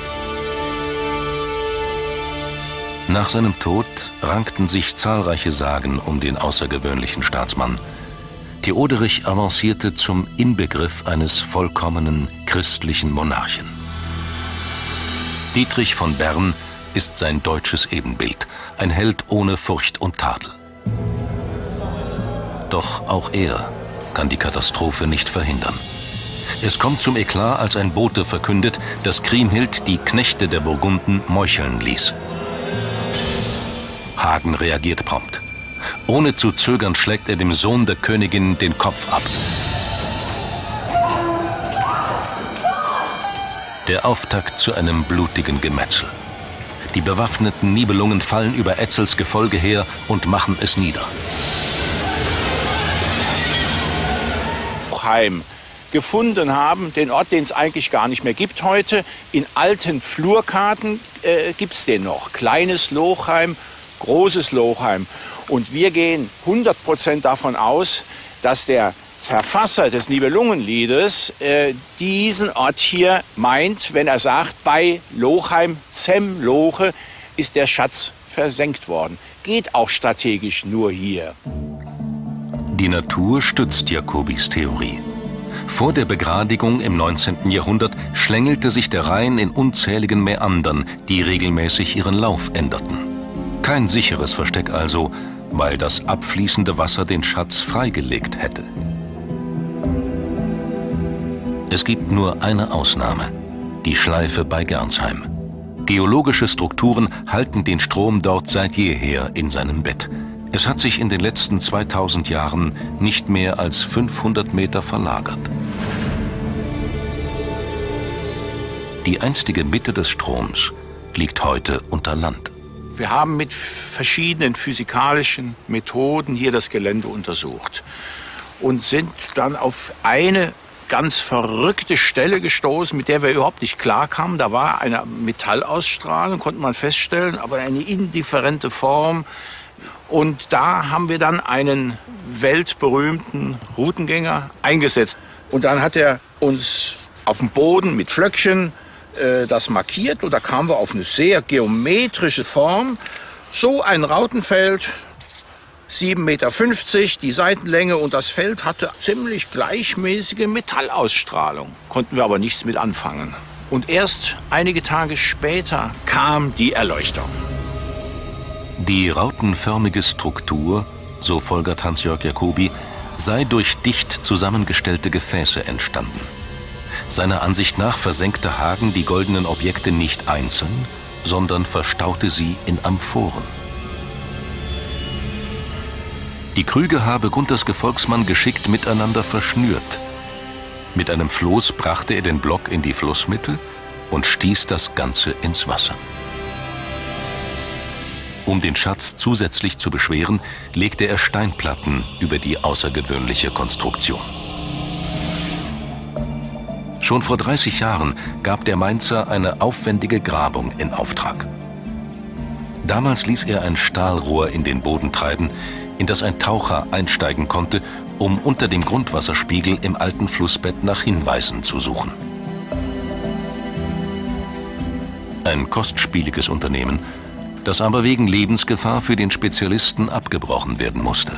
Nach seinem Tod rankten sich zahlreiche Sagen um den außergewöhnlichen Staatsmann. Theoderich avancierte zum Inbegriff eines vollkommenen christlichen Monarchen. Dietrich von Bern ist sein deutsches Ebenbild, ein Held ohne Furcht und Tadel. Doch auch er kann die Katastrophe nicht verhindern. Es kommt zum Eklat, als ein Bote verkündet, dass Kriemhild die Knechte der Burgunden meucheln ließ. Hagen reagiert prompt. Ohne zu zögern schlägt er dem Sohn der Königin den Kopf ab. Der Auftakt zu einem blutigen Gemetzel. Die bewaffneten Nibelungen fallen über Etzels Gefolge her und machen es nieder. Lochheim gefunden haben, den Ort, den es eigentlich gar nicht mehr gibt heute. In alten Flurkarten äh, gibt es den noch. Kleines Lochheim, großes Lochheim. Und wir gehen hundert Prozent davon aus, dass der Verfasser des Nibelungenliedes äh, diesen Ort hier meint, wenn er sagt, bei Lochheim, Zem Loche, ist der Schatz versenkt worden. Geht auch strategisch nur hier. Die Natur stützt Jacobis Theorie. Vor der Begradigung im neunzehnten Jahrhundert schlängelte sich der Rhein in unzähligen Mäandern, die regelmäßig ihren Lauf änderten. Kein sicheres Versteck also, weil das abfließende Wasser den Schatz freigelegt hätte. Es gibt nur eine Ausnahme, die Schleife bei Gernsheim. Geologische Strukturen halten den Strom dort seit jeher in seinem Bett. Es hat sich in den letzten zweitausend Jahren nicht mehr als fünfhundert Meter verlagert. Die einstige Mitte des Stroms liegt heute unter Land. Wir haben mit verschiedenen physikalischen Methoden hier das Gelände untersucht und sind dann auf eine ganz verrückte Stelle gestoßen, mit der wir überhaupt nicht klarkamen. Da war eine Metallausstrahlung, konnte man feststellen, aber eine indifferente Form. Und da haben wir dann einen weltberühmten Routengänger eingesetzt. Und dann hat er uns auf dem Boden mit Flöckchen äh, das markiert. Und da kamen wir auf eine sehr geometrische Form. So ein Rautenfeld, sieben Meter fünfzig, die Seitenlänge, und das Feld hatte ziemlich gleichmäßige Metallausstrahlung. Konnten wir aber nichts mit anfangen. Und erst einige Tage später kam die Erleuchtung. Die rautenförmige Struktur, so folgert Hans-Jörg Jacobi, sei durch dicht zusammengestellte Gefäße entstanden. Seiner Ansicht nach versenkte Hagen die goldenen Objekte nicht einzeln, sondern verstaute sie in Amphoren. Die Krüge habe Gunthers Gefolgsmann geschickt miteinander verschnürt. Mit einem Floß brachte er den Block in die Flussmitte und stieß das Ganze ins Wasser. Um den Schatz zusätzlich zu beschweren, legte er Steinplatten über die außergewöhnliche Konstruktion. Schon vor dreißig Jahren gab der Mainzer eine aufwendige Grabung in Auftrag. Damals ließ er ein Stahlrohr in den Boden treiben, in das ein Taucher einsteigen konnte, um unter dem Grundwasserspiegel im alten Flussbett nach Hinweisen zu suchen. Ein kostspieliges Unternehmen, das aber wegen Lebensgefahr für den Spezialisten abgebrochen werden musste.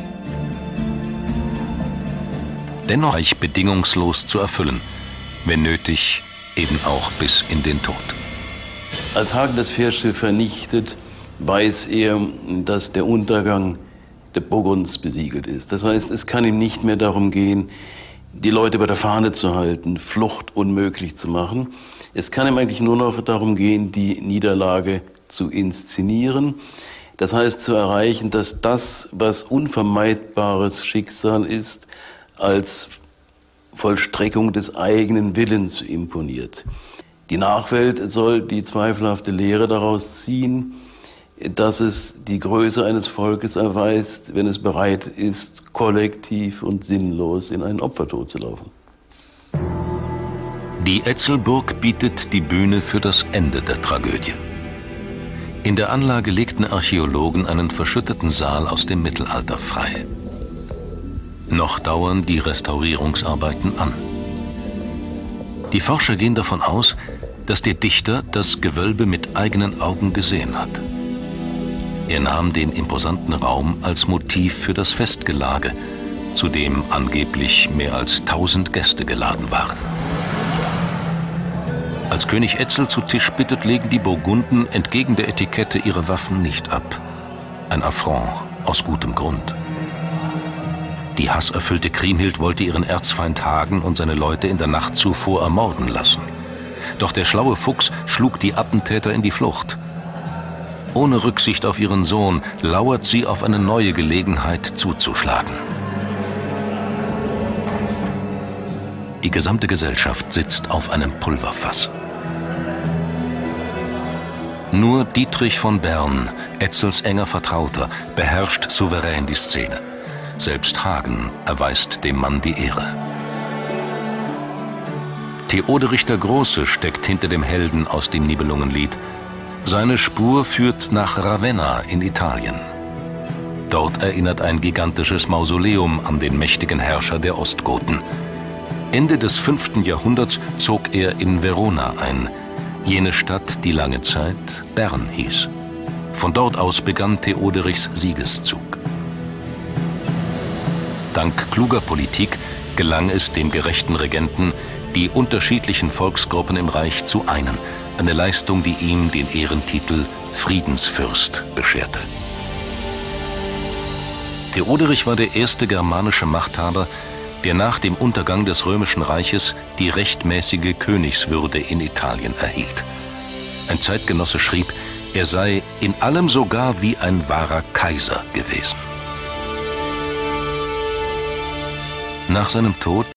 Dennoch war ich bedingungslos zu erfüllen, wenn nötig, eben auch bis in den Tod. Als Hagen das Fährschiff vernichtet, weiß er, dass der Untergang der Burgunds besiegelt ist. Das heißt, es kann ihm nicht mehr darum gehen, die Leute bei der Fahne zu halten, Flucht unmöglich zu machen. Es kann ihm eigentlich nur noch darum gehen, die Niederlage zu inszenieren. Das heißt, zu erreichen, dass das, was unvermeidbares Schicksal ist, als Vollstreckung des eigenen Willens imponiert. Die Nachwelt soll die zweifelhafte Lehre daraus ziehen, dass es die Größe eines Volkes erweist, wenn es bereit ist, kollektiv und sinnlos in einen Opfertod zu laufen. Die Etzelburg bietet die Bühne für das Ende der Tragödie. In der Anlage legten Archäologen einen verschütteten Saal aus dem Mittelalter frei. Noch dauern die Restaurierungsarbeiten an. Die Forscher gehen davon aus, dass der Dichter das Gewölbe mit eigenen Augen gesehen hat. Er nahm den imposanten Raum als Motiv für das Festgelage, zu dem angeblich mehr als tausend Gäste geladen waren. Als König Etzel zu Tisch bittet, legen die Burgunden entgegen der Etikette ihre Waffen nicht ab. Ein Affront aus gutem Grund. Die hasserfüllte Kriemhild wollte ihren Erzfeind Hagen und seine Leute in der Nacht zuvor ermorden lassen. Doch der schlaue Fuchs schlug die Attentäter in die Flucht. Ohne Rücksicht auf ihren Sohn lauert sie auf eine neue Gelegenheit zuzuschlagen. Die gesamte Gesellschaft sitzt auf einem Pulverfass. Nur Dietrich von Bern, Etzels enger Vertrauter, beherrscht souverän die Szene. Selbst Hagen erweist dem Mann die Ehre. Theoderich der Große steckt hinter dem Helden aus dem Nibelungenlied. Seine Spur führt nach Ravenna in Italien. Dort erinnert ein gigantisches Mausoleum an den mächtigen Herrscher der Ostgoten. Ende des fünften Jahrhunderts zog er in Verona ein, jene Stadt, die lange Zeit Bern hieß. Von dort aus begann Theoderichs Siegeszug. Dank kluger Politik gelang es dem gerechten Regenten, die unterschiedlichen Volksgruppen im Reich zu einen, eine Leistung, die ihm den Ehrentitel Friedensfürst bescherte. Theoderich war der erste germanische Machthaber, der nach dem Untergang des Römischen Reiches die rechtmäßige Königswürde in Italien erhielt. Ein Zeitgenosse schrieb, er sei in allem sogar wie ein wahrer Kaiser gewesen. Nach seinem Tod